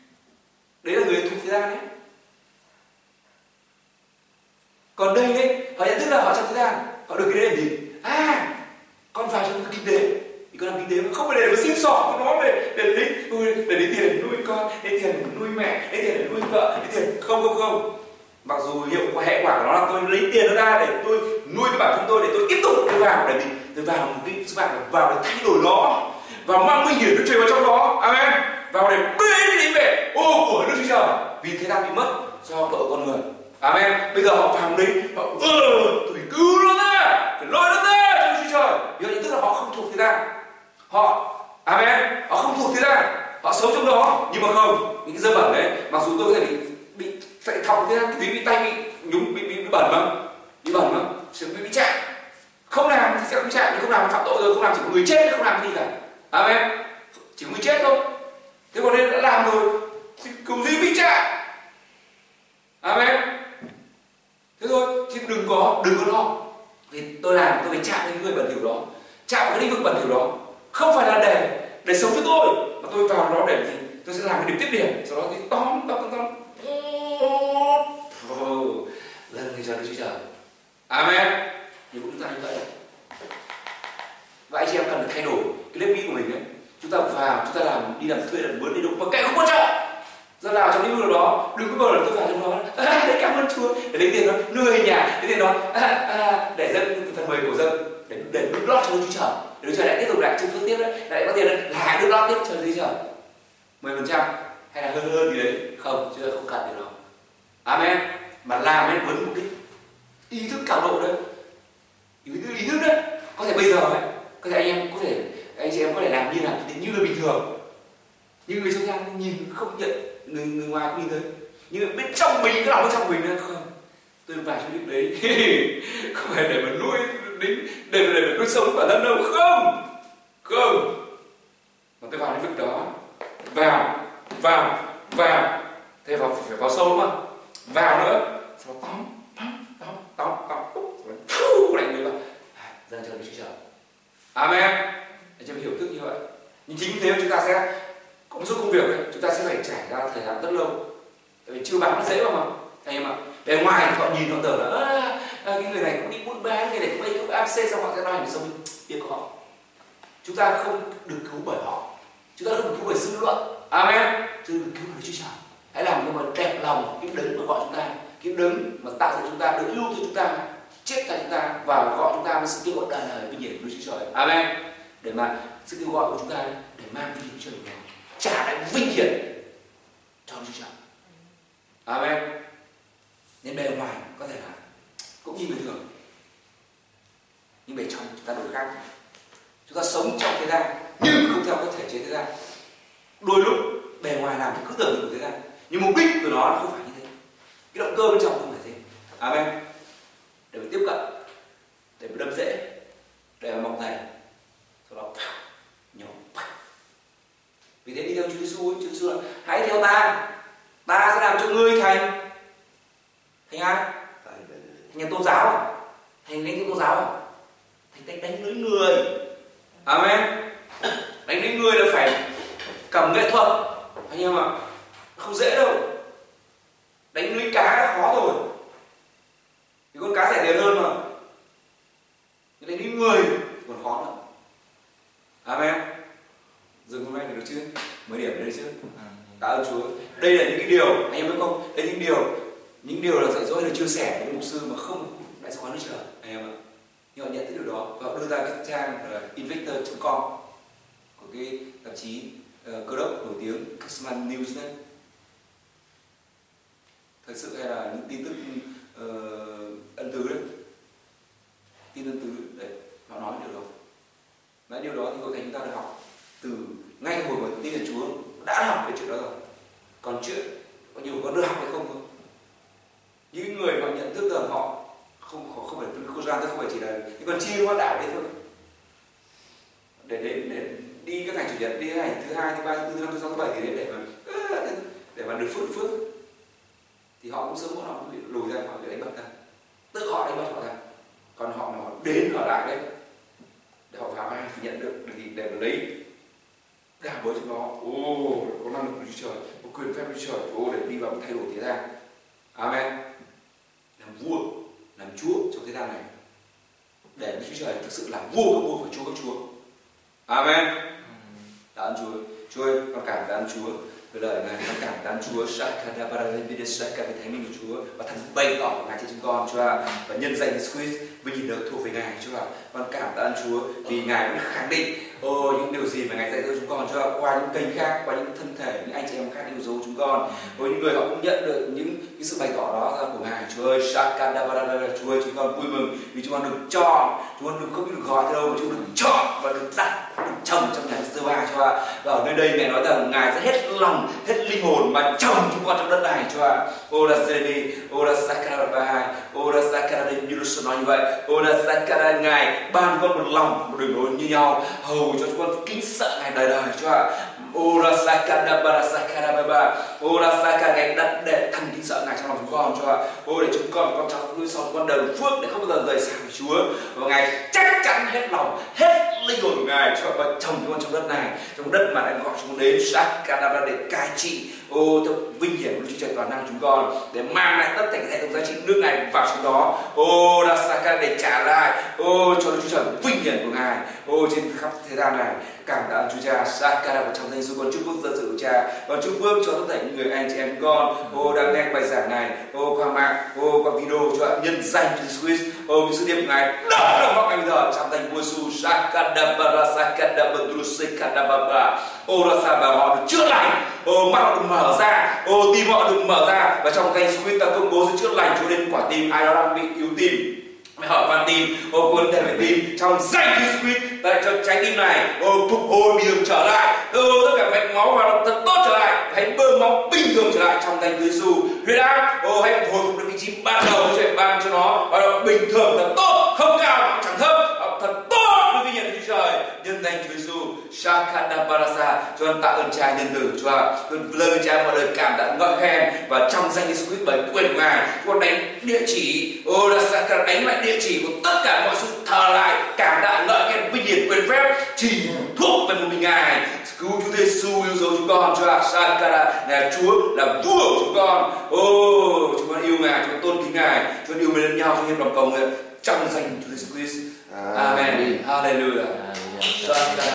đấy là người thuộc thế gian đấy. Còn đây đấy họ nhận thức là họ trong thế gian, họ được cái đấy là gì? À, con vào trong kinh tế thì con làm kinh tế không phải để mà xin xỏ của nó, để để lấy để lấy tiền nuôi con, lấy tiền để nuôi mẹ, lấy tiền để nuôi vợ, lấy tiền không không không. Mặc dù hiệu quả hệ quả của nó là tôi lấy tiền nó ra để tôi nuôi cái bản thân tôi, để tôi tiếp tục tôi vào để gì? Tôi vào một cái sự bạn vào để thay đổi nó, và mang nguy hiểm Đức Trời vào trong đó, amen. Vào để bê cái đấy về, ô của Đức Chúa Trời, vì thế đang bị mất do tội con người, amen. Bây giờ họ vào đấy, họ ơ tôi cứu nó ra, phải lôi nó ra cho Đức Chúa Trời, vì họ nhận thức là họ không thuộc thế gian, họ amen, họ không thuộc thế gian, họ sống trong đó. Nhưng mà không, những cái dơ bẩn đấy, mặc dù tôi có thể bị bị chạy thọc thế gian, cái bị tay bị nhúng, bị, bị, bị bẩn mà, bị bẩn mà, sẽ bị, bị chạm. Không làm thì sẽ không chạm, nhưng không làm phạm tội rồi, không làm chỉ có người chết, không làm gì cả, amen. Chỉ có người chết thôi. Thế còn nên đã làm rồi thì cầu gì bị chạm, amen. Thế thôi, chứ đừng có đừng có lo. Vì tôi làm tôi phải chạm đến người bẩn thỉu đó, chạm vào cái lĩnh vực bẩn thỉu đó, không phải là để để sống cho tôi, mà tôi vào đó để gì? Tôi sẽ làm cái điểm tiếp điểm, sau đó thì tóm tóm tóm tóm lần thì cho Đức Chúa Trời, amen. Nhưng cũng chúng ta như vậy, và anh chị em cần phải thay đổi cái nếp nghĩ của mình đấy. Chúng ta vào, chúng ta làm đi làm thuê, làm mướn, đi đúng, và cái không quan trọng. Ra nào trong lĩnh vực đó, đừng có bao giờ tôi vào trong đó à, để cảm ơn Chúa, để lấy tiền đó nuôi nhà, lấy tiền đó à, à, để dân phần mười của dân, để để đút lót cho Đức Chúa Trời, để Đức Trời lại tiếp tục lại trưng phước tiếp đấy, lại có tiền đấy, lại đút lót tiếp cho Đức Chúa Trời mười phần trăm hay là hơn hơn gì đấy, không, chứ không cần điều đó, amen. Mà làm ấy với một cái ý thức cao độ đấy, ý thức ý thức đấy, có thể bây giờ ấy, có thể anh em có thể anh chị em có thể làm như là như là bình thường, nhưng người trong gian nhìn không nhận, người, người ngoài không nhìn thấy, nhưng bên trong mình cái lòng bên trong mình nữa không, tôi vào trong việc đấy không phải để mà nuôi đến để, để, để nuôi sống bản thân đâu, không không, mà tôi vào đến việc đó, vào vào vào thế vào phải vào sâu đúng không, vào nữa sau đó tóm tóm tóm tóm tóm phù lại người vào dần cho Đức Chúa Trời, amen. Để cho mình hiểu thức như vậy. Nhưng chính vì thế chúng ta sẽ có một số công việc ấy, chúng ta sẽ phải trải ra thời gian rất lâu, tại vì chưa bán nó dễ mà anh em ạ. Bề ngoài thì họ nhìn họ tưởng là à, à, cái người này cũng đi buôn bán, cái này cũng đi a xê, xong họ sẽ nói về sống việc của họ. Chúng ta không được cứu bởi họ, chúng ta không được cứu bởi dư luận, amen. Chứ được cứu bởi Chúa Trời. Hãy làm nhưng mà đẹp lòng cái đấng mà gọi chúng ta, cái đấng mà tạo dựng chúng ta, đấng yêu thương chúng ta, chết cho chúng ta và gọi chúng ta với sự kêu gọi đời đời vinh hiển của Chúa Trời, amen. Để mà sự kêu gọi của chúng ta để mang vinh hiển cho Chúa Trời, trả lại vinh hiển cho Chúa Trời, amen. Nên bề ngoài có thể là cũng như người thường, nhưng bề trong chúng ta đổi khác. Chúng ta sống trong thế gian nhưng không theo các thể chế thế gian. Đôi lúc bề ngoài làm cứ tưởng như của thế gian, nhưng mục đích của nó không phải như thế. Cái động cơ bên trong không phải thế, amen. Để mà tiếp cận, để mà đâm rễ, để mà mọc thành, sau đó nhổ. Vì thế đi theo Chúa Giêsu, Chúa Giêsu là hãy theo ta, ta sẽ làm cho ngươi thành thành ai? Thành nhà tôn giáo à? Thành đánh tôn giáo à? Thành đánh đánh lưới người, amen. Đánh lưới người là phải cầm nghệ thuật, anh em ạ, không dễ đâu. Đánh lưới cá đã khó rồi, vì con cá rẻ tiền hơn mà. Nhưng đánh lưới người còn khó nữa, amen. Dừng hôm nay được chưa? Mấy điểm đây chưa? Cảm ơn Chúa. Đây là những cái điều anh em biết không? Đây là những điều những điều là dạy dỗ hay là chia sẻ với mục sư mà không đại sứ quán Đức Trời, anh em ạ. Nhưng họ nhận thấy điều đó và họ đưa ra cái trang là invictor chấm com của cái tạp chí uh, cơ đốc nổi tiếng Cushman News đấy. Thật sự hay là những tin tức uh, ân tứ đấy, tin ân tứ đấy, họ nói điều đó. Và điều đó thì hội thánh chúng ta đã học từ ngay hồi mà tin là Chúa đã học cái chuyện đó rồi. Còn chuyện có nhiều có được học hay không thôi. Những người mà nhận thức rằng họ không không, không phải khô gian, không phải chỉ là những con chiên hoa đạo đấy thôi. Để đến để đi các ngày chủ nhật, đi ngày thứ hai, thứ ba, thứ tư, thứ năm, thứ sáu, thứ bảy thì đến để mà để mà được phước phước thì họ cũng sớm muộn họ cũng bị lùi ra, họ bị đánh bật ra, tự họ đánh bật họ ra. Còn họ mà họ đến ở lại đấy để họ vào ai phải nhận được để để mà lấy gà bới cho nó, ô có năng lực của Chúa Trời, có quyền phép của Chúa Trời, ô để đi vào thay đổi thế gian, amen. Làm vua, làm chúa trong thế gian. gian này để Đức Chúa Trời thực sự là vua các vua và Chúa các Chúa. Amen. Tạ ơn Chúa. Chúa ơi, con cảm tạ ơn Chúa về lời Ngài, con cảm tạ ơn Chúa Shakadabarabidesaka về thánh linh của Chúa và thần bày tỏ Ngài trên chúng con, Chúa ạ. Và nhân danh Jesus Christ vinh hiển được thuộc về Ngài, Chúa ạ. Con cảm tạ ơn Chúa vì Ngài vẫn khẳng định ô những điều gì mà Ngài dạy dỗ chúng con, Chúa ạ, qua những kênh khác, qua những thân thể, những anh chị em khác yêu dấu chúng con. Với những người họ cũng nhận được những cái sự bày tỏ đó của Ngài, Chúa ơi. Shakadabarabidesaka, Chúa ơi, chúng con vui mừng vì chúng con được chọn, chúng con được không được gọi đâu, mà chúng con được chọn và được đặt, được trồng trong nhà giê va, Chúa ạ. Và ở nơi đây Ngài nói rằng Ngài sẽ hết lòng, hết linh hồn mà trồng chúng con trong đất này, Chúa ạ. Ô là Zeni, ô là Sakara Bahai, ô là Sakara như Đức nói như vậy, ô là Sakara Ngài ban con một lòng, một đường lối như nhau, hầu cho chúng con kính sợ Ngài đời đời, Chúa ạ. Ô là Sakara Bara Sakara Baba, ô là Sakara Ngài đặt để thần kính sợ Ngài trong lòng chúng con, Chúa ạ. Ô để chúng con con cháu nuôi sau con đời phước để không bao giờ rời xa với Chúa, và Ngài chắc chắn hết lòng, hết linh hồn của Ngài cho và trồng chúng con trong đất này, trong đất mà đã gọi chúng con đến Sakara để cai trị, ô theo vinh hiển của Đức Chúa Trời toàn năng chúng con, để mang lại tất cả hệ thống giá trị nước này vào trong đó. Ô là Sakara để trả lại ô cho Đức Chúa Trời vinh hiển của Ngài ô trên khắp thế gian này. Cảm tạ ơn Chúa Cha. Sakara và trong danh Giêsu con chúc phước dân sự của Cha, và chúc phước cho tất cả những người anh chị em con ô đang nghe bài giảng này ô qua mạng ô qua video, cho nhân danh Jesus Christ ô những sự điệp Ngài đỡ đầu họ ngày bây giờ trong danh Chúa Giêsu. Sakara bara sakara badrusekara baba ô là sao và họ được chữa lành, ô mắt họ được mở ra, ô tim họ được mở ra, và trong danh Jesus Christ ta công bố sự chữa lành cho đến quả tim ai đó đang bị yếu tim, mày hỏi van tim, ô cuốn thể về tim trong danh Jesus Christ tại cho trái tim này ô phục hồi bình thường trở lại, ô tất cả mạch máu hoạt động thật tốt trở lại, hãy bơm máu bình thường trở lại trong danh Chúa Giêsu. Huyết áp ô hãy hồi phục được vị trí ban đầu, cho ban cho nó hoạt động bình thường thật tốt, không cao mà chẳng thấp, thật tốt với vinh hiển Chúa Trời, nhân danh Chúa Giêsu. Shakadabarasa, cho con tạ ơn Cha nhân từ, Chúa ạ. Con lời Cha mọi lời cảm tạ ngợi khen, và trong danh Jesus Christ bởi quyền của Ngài, con đánh địa chỉ ô là Sakara đánh lại địa chỉ của tất cả mọi sự thờ lại cảm tạ ngợi khen vinh hiển quyền phép chỉ thuộc về một mình Ngài. Cứu Chúa Giêsu yêu dấu chúng con, Chúa ạ. Sakara là Chúa là vua của chúng con, ô chúng con yêu Ngài, chúng con tôn kính Ngài, chúng con yêu mến lẫn nhau trong hiệp lòng cầu nguyện trong danh Chúa Giêsu Christ. Amen. Hallelujah.